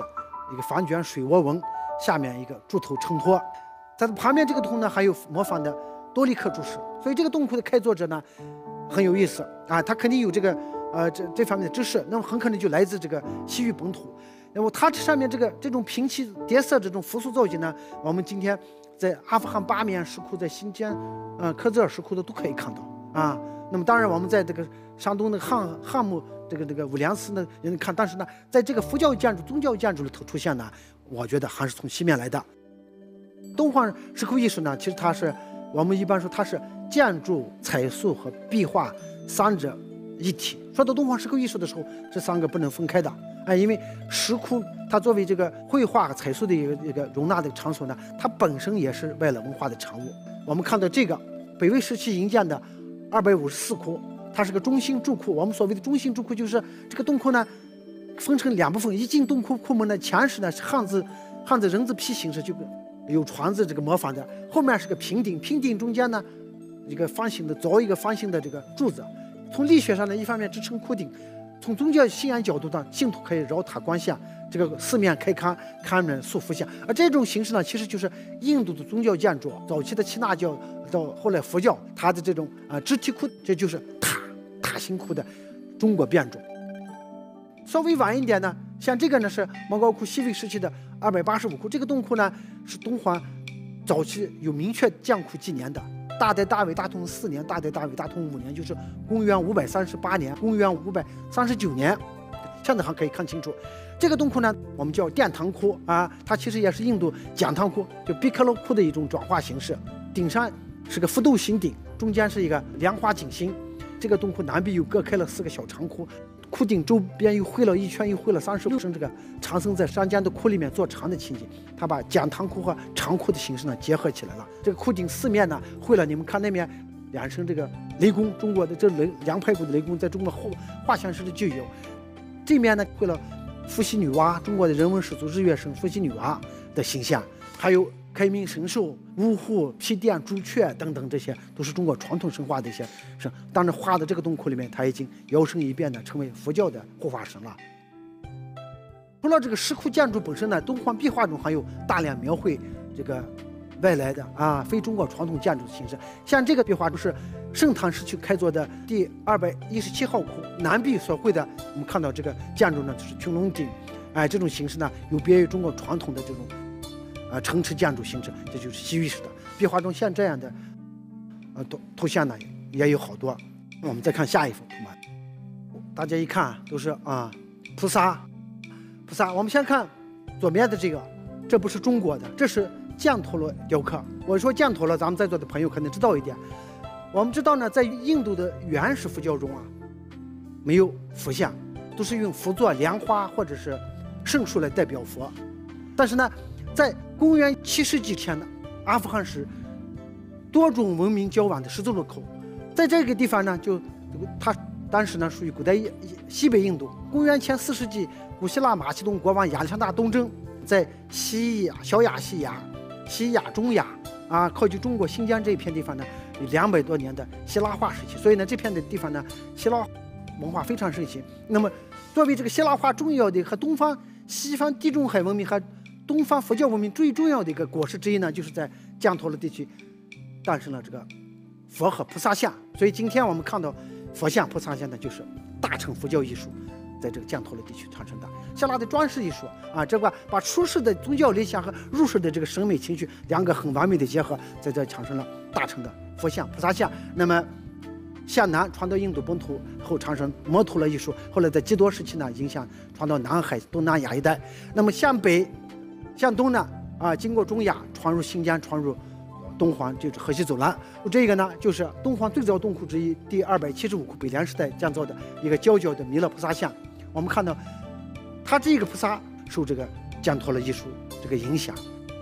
一个方卷水涡纹，下面一个柱头承托。在旁边这个洞呢，还有模仿的多利克柱式。所以这个洞窟的开作者呢，很有意思啊，他肯定有这个呃这这方面的知识，那么很可能就来自这个西域本土。那么它这上面这个这种平齐叠色这种复苏造型呢，我们今天在阿富汗巴米扬石窟、在新疆呃克孜尔石窟的都可以看到啊。那么当然我们在这个山东的汉汉墓这个这个五梁寺呢也能看，但是呢，在这个佛教建筑、宗教建筑里头出现呢，我觉得还是从西面来的。东方石窟艺术呢，其实它是我们一般说它是建筑、彩塑和壁画三者一体。说到东方石窟艺术的时候，这三个不能分开的。哎，因为石窟它作为这个绘画和彩塑的一个一个容纳的场所呢，它本身也是外来文化的产物。我们看到这个北魏时期营建的二百五十四窟，它是个中心柱窟。我们所谓的中心柱窟，就是这个洞窟呢分成两部分，一进洞窟窟门呢，前是呢是汉字汉字人字批形式，就有船字这个模仿的，后面是个平顶，平顶中间呢一个方形的凿一个方形的这个柱子。从力学上呢，一方面支撑窟顶，从宗教信仰角度上，信徒可以绕塔观象，这个四面开龛，龛门塑佛像。而这种形式呢，其实就是印度的宗教建筑，早期的耆那教到后来佛教，它的这种啊支体窟，这就是塔塔形窟的中国变种。稍微晚一点呢，像这个呢是莫高窟西魏时期的二百八十五窟，这个洞窟呢是东皇早期有明确建窟纪年的。大代大伟大通四年，大代大伟大通五年，就是公元五百三十八年，公元五百三十九年。现在还可以看清楚，这个洞窟呢，我们叫殿堂窟啊，它其实也是印度讲堂窟，就毕克罗窟的一种转化形式。顶上是个覆斗形顶，中间是一个莲花景心。这个洞窟南壁又各开了四个小长窟，窟顶周边又绘了一圈，又绘了三十六声这个长僧在山间的窟里面做禅的情景。他把讲堂窟和长窟的形式呢结合起来了。这个窟顶四面呢绘了，你们看那面两声这个雷公，中国的这雷梁排骨的雷公，在中国后画像师的就有。这面呢绘了伏羲女娲，中国的人文始祖日月神伏羲女娲的形象，还有开明神兽、乌户、毗钿、朱雀等等，这些都是中国传统神话的一些神。当然画的这个洞窟里面，他已经摇身一变的成为佛教的护法神了。除了这个石窟建筑本身呢，东方壁画中还有大量描绘这个外来的啊非中国传统建筑的形式。像这个壁画就是盛唐时期开凿的第二百一十七号窟，南壁所绘的，我们看到这个建筑呢就是穹窿顶，哎，这种形式呢有别于中国传统的这种啊城池建筑形式，这就是西域式的。壁画中像这样的呃图图像呢也有好多。我们再看下一幅图嘛，大家一看都是啊菩萨。菩萨，我们先看左面的这个，这不是中国的，这是犍陀罗雕刻。我说犍陀罗，咱们在座的朋友可能知道一点。我们知道呢，在印度的原始佛教中啊，没有佛像，都是用佛座、莲花或者是圣树来代表佛。但是呢，在公元七世纪前的阿富汗时，多种文明交往的十字路口，在这个地方呢，就它当时呢属于古代西北印度。公元前四世纪，古希腊马其顿国王亚历山大东征，在西亚、小亚细亚、西亚、中亚啊，靠近中国新疆这一片地方呢，有两百多年的希腊化时期。所以呢，这片的地方呢，希腊文化非常盛行。那么，作为这个希腊化重要的和东方、西方地中海文明和东方佛教文明最重要的一个果实之一呢，就是在犍陀罗地区诞生了这个佛和菩萨像。所以今天我们看到佛像、菩萨像呢，就是大乘佛教艺术在这个犍陀罗地区产生的。希腊的装饰艺术啊，这个把出世的宗教理想和入世的这个审美情绪两个很完美的结合，在这产生了大乘的佛像、菩萨像。那么向南传到印度本土后产生摩陀罗艺术，后来在基多时期呢，影响传到南海、东南亚一带。那么向北、向东呢，啊，经过中亚传入新疆，传入东皇，就是河西走廊。这个呢，就是东皇最早洞窟之一，第二百七十五窟，北凉时代建造的一个佼佼的弥勒菩萨像。我们看到，它这个菩萨受这个犍陀罗艺术这个影响。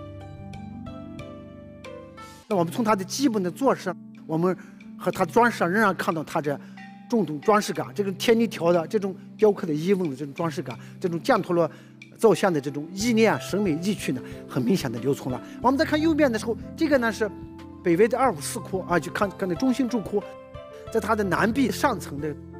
那我们从它的基本的做事，我们和它的装饰上仍然看到它这重种装饰感，这种天泥条的这种雕刻的衣纹的这种装饰感，这种犍陀罗造像的这种意念、审美意趣呢，很明显的留存了。我们再看右边的时候，这个呢是北魏的二五四窟啊，就看看那中心柱窟，在它的南壁上层的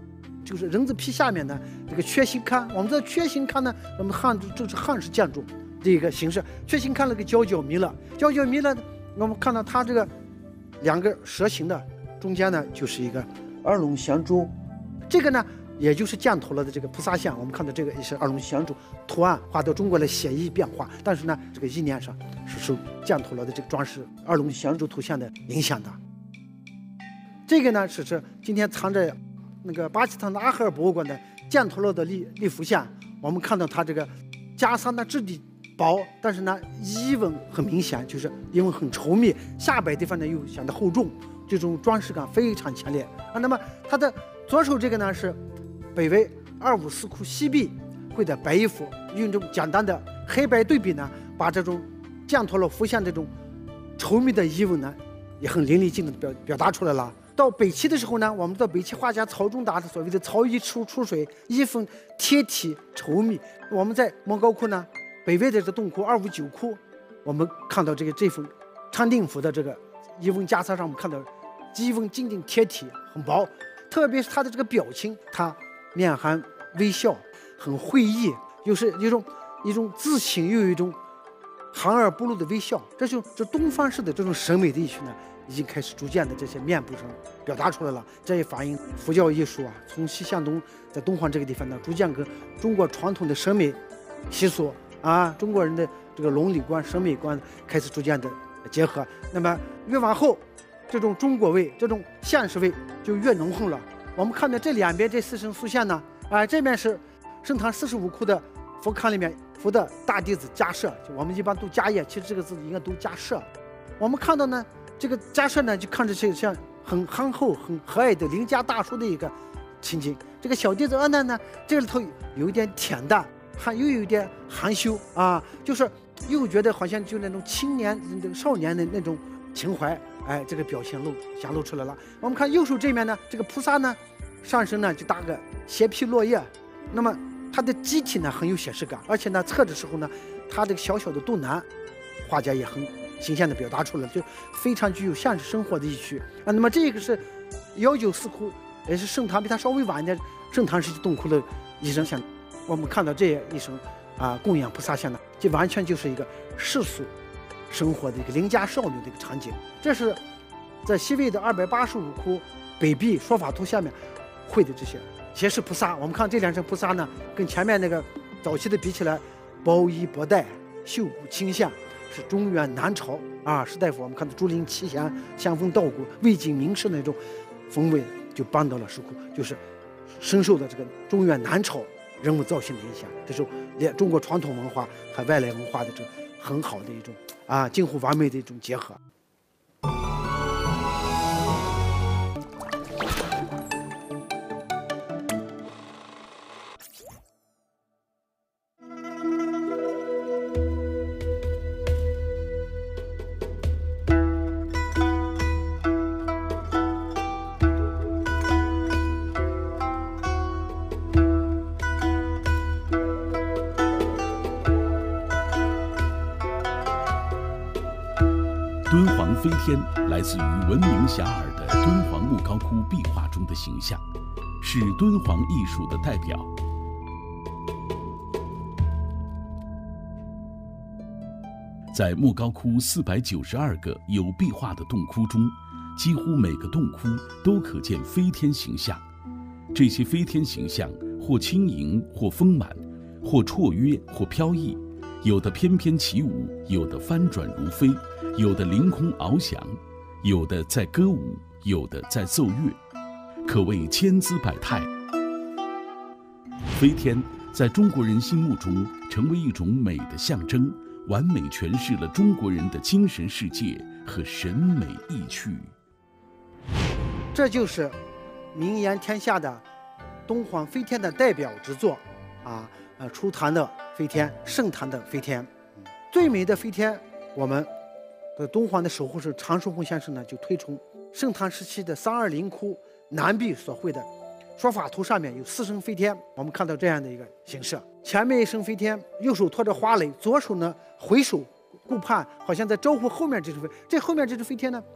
就是人字皮下面呢这个缺心龛。我们知道缺心龛呢，我们汉就是汉式建筑这一个形式。缺心龛那个角角弥勒，角角弥勒，我们看到它这个两个蛇形的，中间呢就是一个二龙相助，这个呢也就是犍陀罗的这个菩萨像。我们看到这个也是二龙相助图案画到中国的写意变化，但是呢这个意念上是受犍陀罗的这个装饰二龙相助图像的影响的。这个呢是是今天藏在那个巴基斯坦的阿赫尔博物馆的犍陀罗的立立幅像。我们看到它这个袈裟的质地薄，但是呢衣纹很明显，就是衣纹很稠密，下摆地方呢又显得厚重，这种装饰感非常强烈啊。那么它的左手这个呢是北魏二五四库西壁绘的白衣服，用这种简单的黑白对比呢，把这种犍陀罗幅像这种稠密的衣纹呢也很淋漓尽致的表表达出来了。到北齐的时候呢，我们知道北齐画家曹仲达的所谓的曹衣出出水，衣缝贴体稠密。我们在莫高窟呢，北魏的这洞窟二五九窟，我们看到这个这份昌定府的这个衣纹袈裟上，我们看到衣纹紧紧贴体，很薄，特别是他的这个表情，他面含微笑，很会意，又是一种一种自信，又有一种含而不露的微笑。这就这东方式的这种审美的艺术呢，已经开始逐渐的这些面部上表达出来了。这也反映佛教艺术啊，从西向东，在东皇这个地方呢，逐渐跟中国传统的审美习俗啊，中国人的这个伦理观、审美观开始逐渐的结合。那么越往后，这种中国味、这种现实味就越浓厚了。我们看到这两边这四圣塑像呢，啊，这边是圣堂四十五窟的佛龛里面佛的大弟子迦摄，就我们一般读迦叶，其实这个字应该读迦摄。我们看到呢，这个迦摄呢，就看着是像很憨厚、很和蔼的邻家大叔的一个情景。这个小弟子阿难呢，这里头有一点恬淡，还又有一点含羞啊，就是又觉得好像就那种青年、那个少年的那种情怀，哎，这个表现露显露出来了。我们看右手这面呢，这个菩萨呢，上身呢就搭个斜披落叶，那么它的机体呢很有写实感，而且呢侧的时候呢，它这个小小的肚腩，画家也很形象的表达出来，就非常具有现实生活的意趣啊。那么这个是幺九四窟，也是盛唐比它稍微晚一点，盛唐时期洞窟的一生像。我们看到这一生啊供养菩萨像呢，这完全就是一个世俗生活的一个邻家少女的一个场景。这是在西魏的二百八十五窟北壁说法图下面绘的这些胁侍菩萨。我们看这两尊菩萨呢，跟前面那个早期的比起来，包衣博带，袖骨清香，是中原南朝啊士大夫。我们看到竹林七贤、香风道骨、魏晋名士那种风味，就搬到了石窟，就是深受的这个中原南朝人物造型的影响。这是连中国传统文化和外来文化的这很好的一种啊近乎完美的一种结合。 敦煌飞天来自于闻名遐迩的敦煌莫高窟壁画中的形象，是敦煌艺术的代表。在莫高窟四百九十二个有壁画的洞窟中，几乎每个洞窟都可见飞天形象。这些飞天形象或轻盈，或丰满，或绰约，或飘逸，有的翩翩起舞，有的翻转如飞，有的凌空翱翔，有的在歌舞，有的在奏乐，可谓千姿百态。飞天在中国人心目中成为一种美的象征，完美诠释了中国人的精神世界和审美意趣。 这就是名扬天下的敦煌飞天的代表之作啊，呃，初唐的飞天，盛唐的飞天。最美的飞天，我们的敦煌的守护是常寿红先生呢，就推崇盛唐时期的三二零窟南壁所绘的说法图上面有四声飞天。我们看到这样的一个形式，前面一声飞天，右手托着花蕾，左手呢回首顾盼，好像在招呼后面这只飞。这后面这只飞天呢，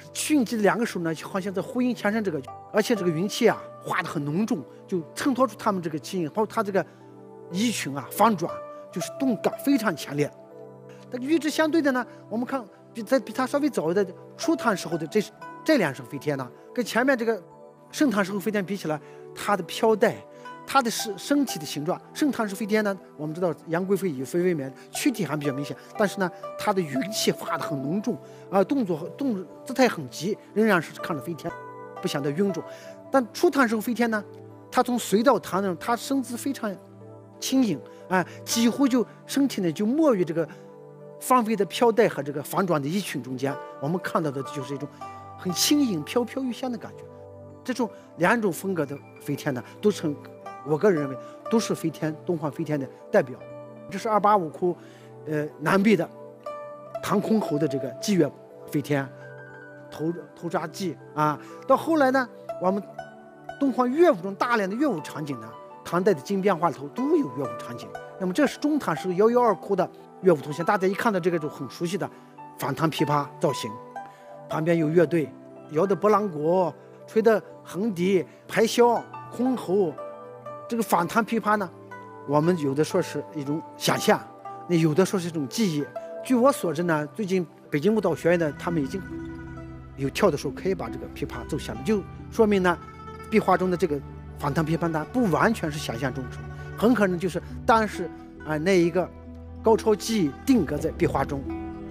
迅疾的两个手呢，好像在呼应前身这个，而且这个云气啊画得很浓重，就衬托出他们这个气韵，包括他这个衣裙啊方转，就是动感非常强烈。但与之相对的呢，我们看比在比它稍微早的初唐时候的这这两首飞天呢，跟前面这个盛唐时候飞天比起来，它的飘带，它的身身体的形状，盛唐时飞天呢，我们知道杨贵妃以飞为冕，躯体还比较明显，但是呢，它的云气画得很浓重啊，动作动姿态很急，仍然是看着飞天，不显得臃肿。但初唐时候飞天呢，它从隋到唐呢，它身姿非常轻盈啊，几乎就身体呢就没于这个芳菲的飘带和这个反转的衣裙中间，我们看到的就是一种很轻盈、飘飘欲仙的感觉。这种两种风格的飞天呢，都是我个人认为都是飞天东皇飞天的代表。这是二八五窟，呃，南壁的唐箜篌的这个祭乐飞天，头头扎髻啊。到后来呢，我们东皇乐舞中大量的乐舞场景呢，唐代的金变化里头都有乐舞场景。那么这是中唐时幺幺二窟的乐舞图像，大家一看到这个就很熟悉的反弹琵琶造型，旁边有乐队摇的拨浪鼓，吹的横笛、排箫、箜篌。这个反弹琵琶呢，我们有的说是一种想象，那有的说是一种记忆。据我所知呢，最近北京舞蹈学院的他们已经有跳的时候可以把这个琵琶奏下来，就说明呢，壁画中的这个反弹琵琶呢，不完全是想象中，很可能就是当时啊、呃、那一个高超技艺定格在壁画中。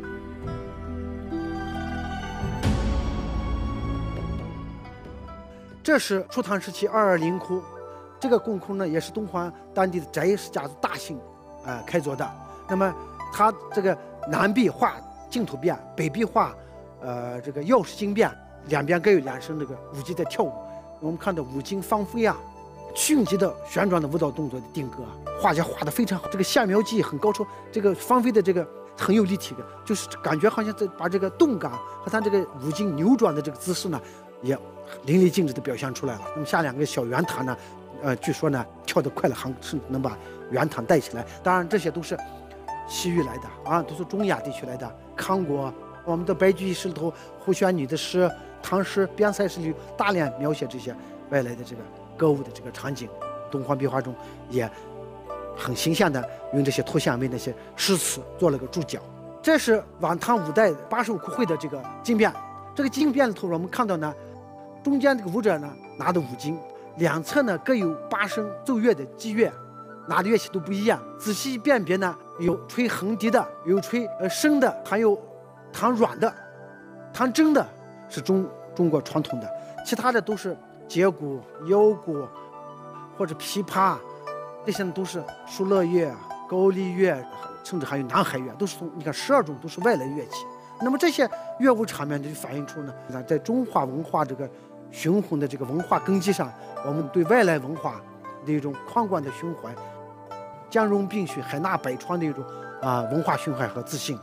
这是初唐时期二二零窟，这个供窟呢也是东皇当地的翟氏家族大姓啊、呃、开凿的。那么它这个南壁画净土变，北壁画呃这个药师经变，两边各有两身这个舞姬在跳舞。我们看到舞经芳菲啊，迅疾的旋转的舞蹈动作的定格，画家画的非常好，这个线描技艺很高超，这个芳菲的这个很有立体感，就是感觉好像在把这个动感和他这个舞经扭转的这个姿势呢，也淋漓尽致的表现出来了。那么下两个小圆弹呢，呃，据说呢跳得快了，还甚至能把圆弹带起来。当然这些都是西域来的啊，都是中亚地区来的。康国，我们的白居易诗里头，胡旋女的诗、唐诗、边塞诗里大量描写这些外来的这个歌舞的这个场景。东皇壁画中也很形象的用这些图像为那些诗词做了个注脚。这是晚唐五代八十五窟会的这个经变，这个经变里头我们看到呢，中间这个舞者呢拿的五经，两侧呢各有八声奏乐的祭乐，拿的乐器都不一样。仔细辨别呢，有吹横笛的，有吹呃笙的，还有弹软的，弹筝的是中中国传统的，其他的都是节鼓、腰鼓或者琵琶，这些都是疏勒乐、高丽乐，甚至还有南海乐，都是从你看十二种都是外来乐器。那么这些乐舞场面就反映出呢，在中华文化这个雄浑的这个文化根基上，我们对外来文化的一种宽广的胸怀，兼容并蓄、海纳百川的一种啊、呃、文化胸怀和自信。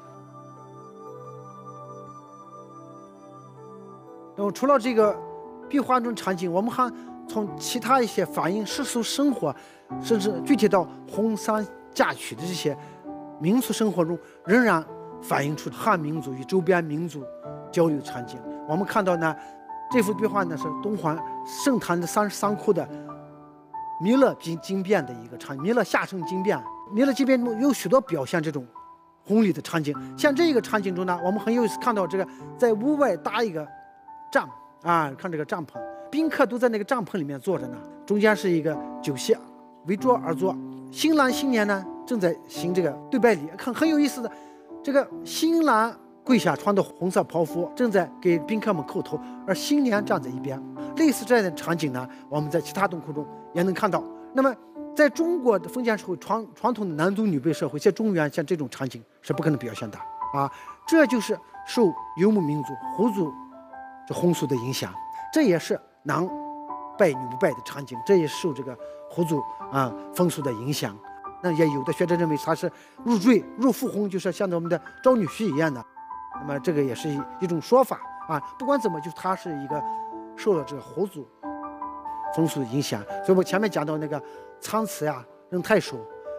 那么除了这个壁画中场景，我们还从其他一些反映世俗生活，甚至具体到红山嫁娶的这些民俗生活中，仍然反映出汉民族与周边民族交流场景。我们看到呢，这幅壁画呢是东皇盛唐的三十三窟的弥勒经经变的一个场景，弥勒下生经变。弥勒经变中有许多表现这种宏礼的场景。像这个场景中呢，我们很有意思看到这个在屋外搭一个帐啊，看这个帐篷，宾客都在那个帐篷里面坐着呢，中间是一个酒席，围桌而坐。新郎新娘呢正在行这个对拜礼，很很有意思的。这个新郎跪下，穿的红色袍服，正在给宾客们叩头，而新娘站在一边。类似这样的场景呢，我们在其他洞窟中也能看到。那么，在中国的封建社会传传统的男尊女卑社会，像中原像这种场景是不可能表现的啊。这就是受游牧民族胡族这风俗的影响，这也是男拜女不拜的场景，这也受这个胡族啊风俗的影响。那也有的学者认为它是入赘入父婚，就是像我们的招女婿一样的。那么这个也是一一种说法啊。不管怎么，就它是一个受了这个胡族风俗的影响。所以我前面讲到那个苍瓷呀、任太守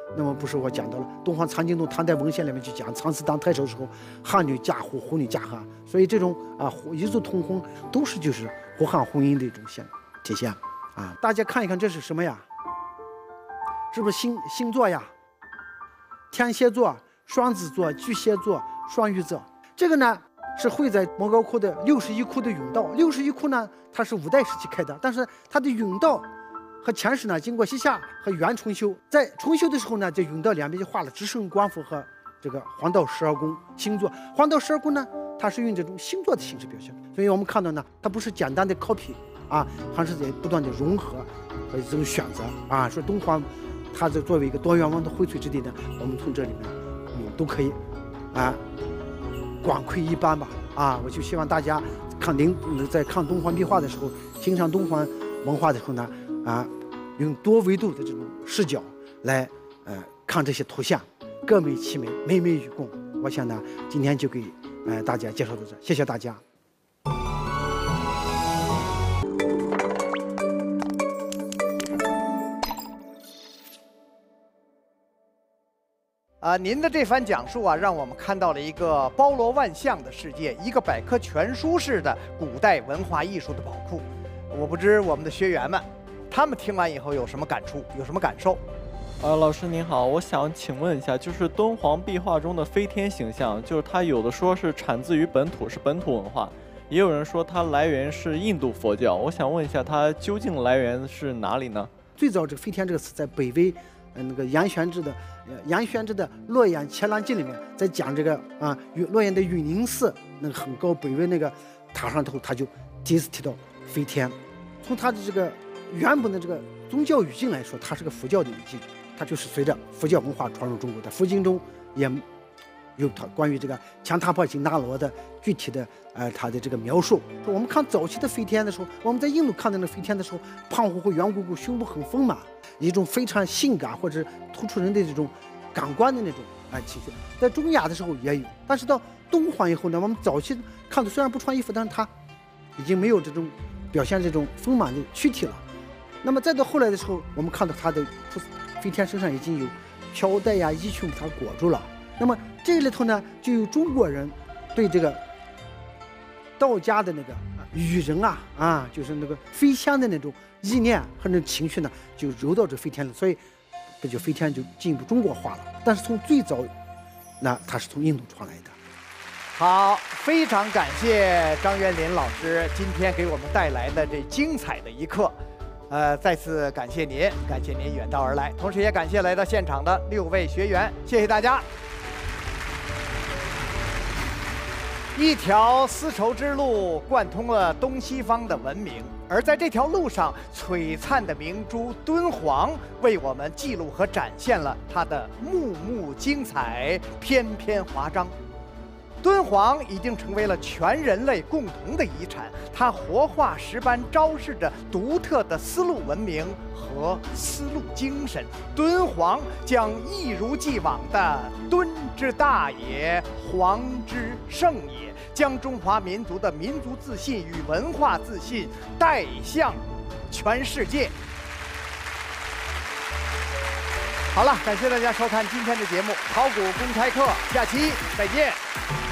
那么不是我讲到了东皇藏经洞唐代文献里面去讲，苍嗣当太守的时候，汉女嫁胡，胡女嫁汉，所以这种啊一族通婚都是就是胡汉婚姻的一种现体现啊。大家看一看这是什么呀？是不是星星座呀？天蝎座、双子座、巨蟹座、双鱼座。这个呢是绘在莫高窟的六十一窟的甬道。六十一窟呢，它是五代时期开的，但是它的甬道和前世呢，经过西夏和元重修，在重修的时候呢，这甬道两边就画了至圣官符和这个黄道十二宫星座。黄道十二宫呢，它是用这种星座的形式表现，所以我们看到呢，它不是简单的 copy 啊，还是在不断的融合和这种选择啊。说东皇，它这作为一个多元文的荟萃之地呢，我们从这里面嗯都可以啊广窥一斑吧啊。我就希望大家看临在看东皇壁画的时候，欣赏东皇文化的时候呢啊，用多维度的这种视角来呃看这些图像，各美其美，美美与共。我想呢，今天就给呃大家介绍到这，谢谢大家。 啊，您的这番讲述啊，让我们看到了一个包罗万象的世界，一个百科全书式的古代文化艺术的宝库。我不知我们的学员们，他们听完以后有什么感触，有什么感受？ 呃，老师您好，我想请问一下，就是敦煌壁画中的飞天形象，就是它有的说是产自于本土，是本土文化，也有人说它来源是印度佛教。我想问一下，它究竟来源是哪里呢？ 最早这个飞天这个词在北魏呃那个杨玄之的呃杨玄之的《洛阳伽蓝记》里面，在讲这个啊与洛阳的永宁寺那个很高北魏那个塔上头，他就第一次提到飞天。从他的这个原本的这个宗教语境来说，它是个佛教的语境，它就是随着佛教文化传入中国的。佛经中也有它关于这个强塔帕金那罗的具体的呃它的这个描述。我们看早期的飞天的时候，我们在印度看到那飞天的时候，胖乎乎、圆鼓鼓，胸部很丰满，一种非常性感或者突出人的这种感官的那种啊气质。在中亚的时候也有，但是到东皇以后呢，我们早期看的虽然不穿衣服，但是它已经没有这种表现这种丰满的躯体了。那么再到后来的时候，我们看到它的飞天身上已经有飘带呀、衣裙把它裹住了。那么这里头呢，就有中国人对这个道家的那个羽人啊啊，就是那个飞翔的那种意念和那种情绪呢，就揉到这飞天了。所以这就飞天就进一步中国化了。但是从最早，那它是从印度传来的。 好，非常感谢张元林老师今天给我们带来的这精彩的一课。呃，再次感谢您，感谢您远道而来，同时也感谢来到现场的六位学员，谢谢大家。一条丝绸之路贯通了东西方的文明，而在这条路上，璀璨的明珠敦煌为我们记录和展现了它的幕幕精彩、翩翩华章。敦煌已经成为了全人类共同的遗产，它活化石般昭示着独特的丝路文明和丝路精神。敦煌将一如既往的敦之大也，煌之盛也，将中华民族的民族自信与文化自信带向全世界。好了，感谢大家收看今天的节目《考古公开课》，下期再见。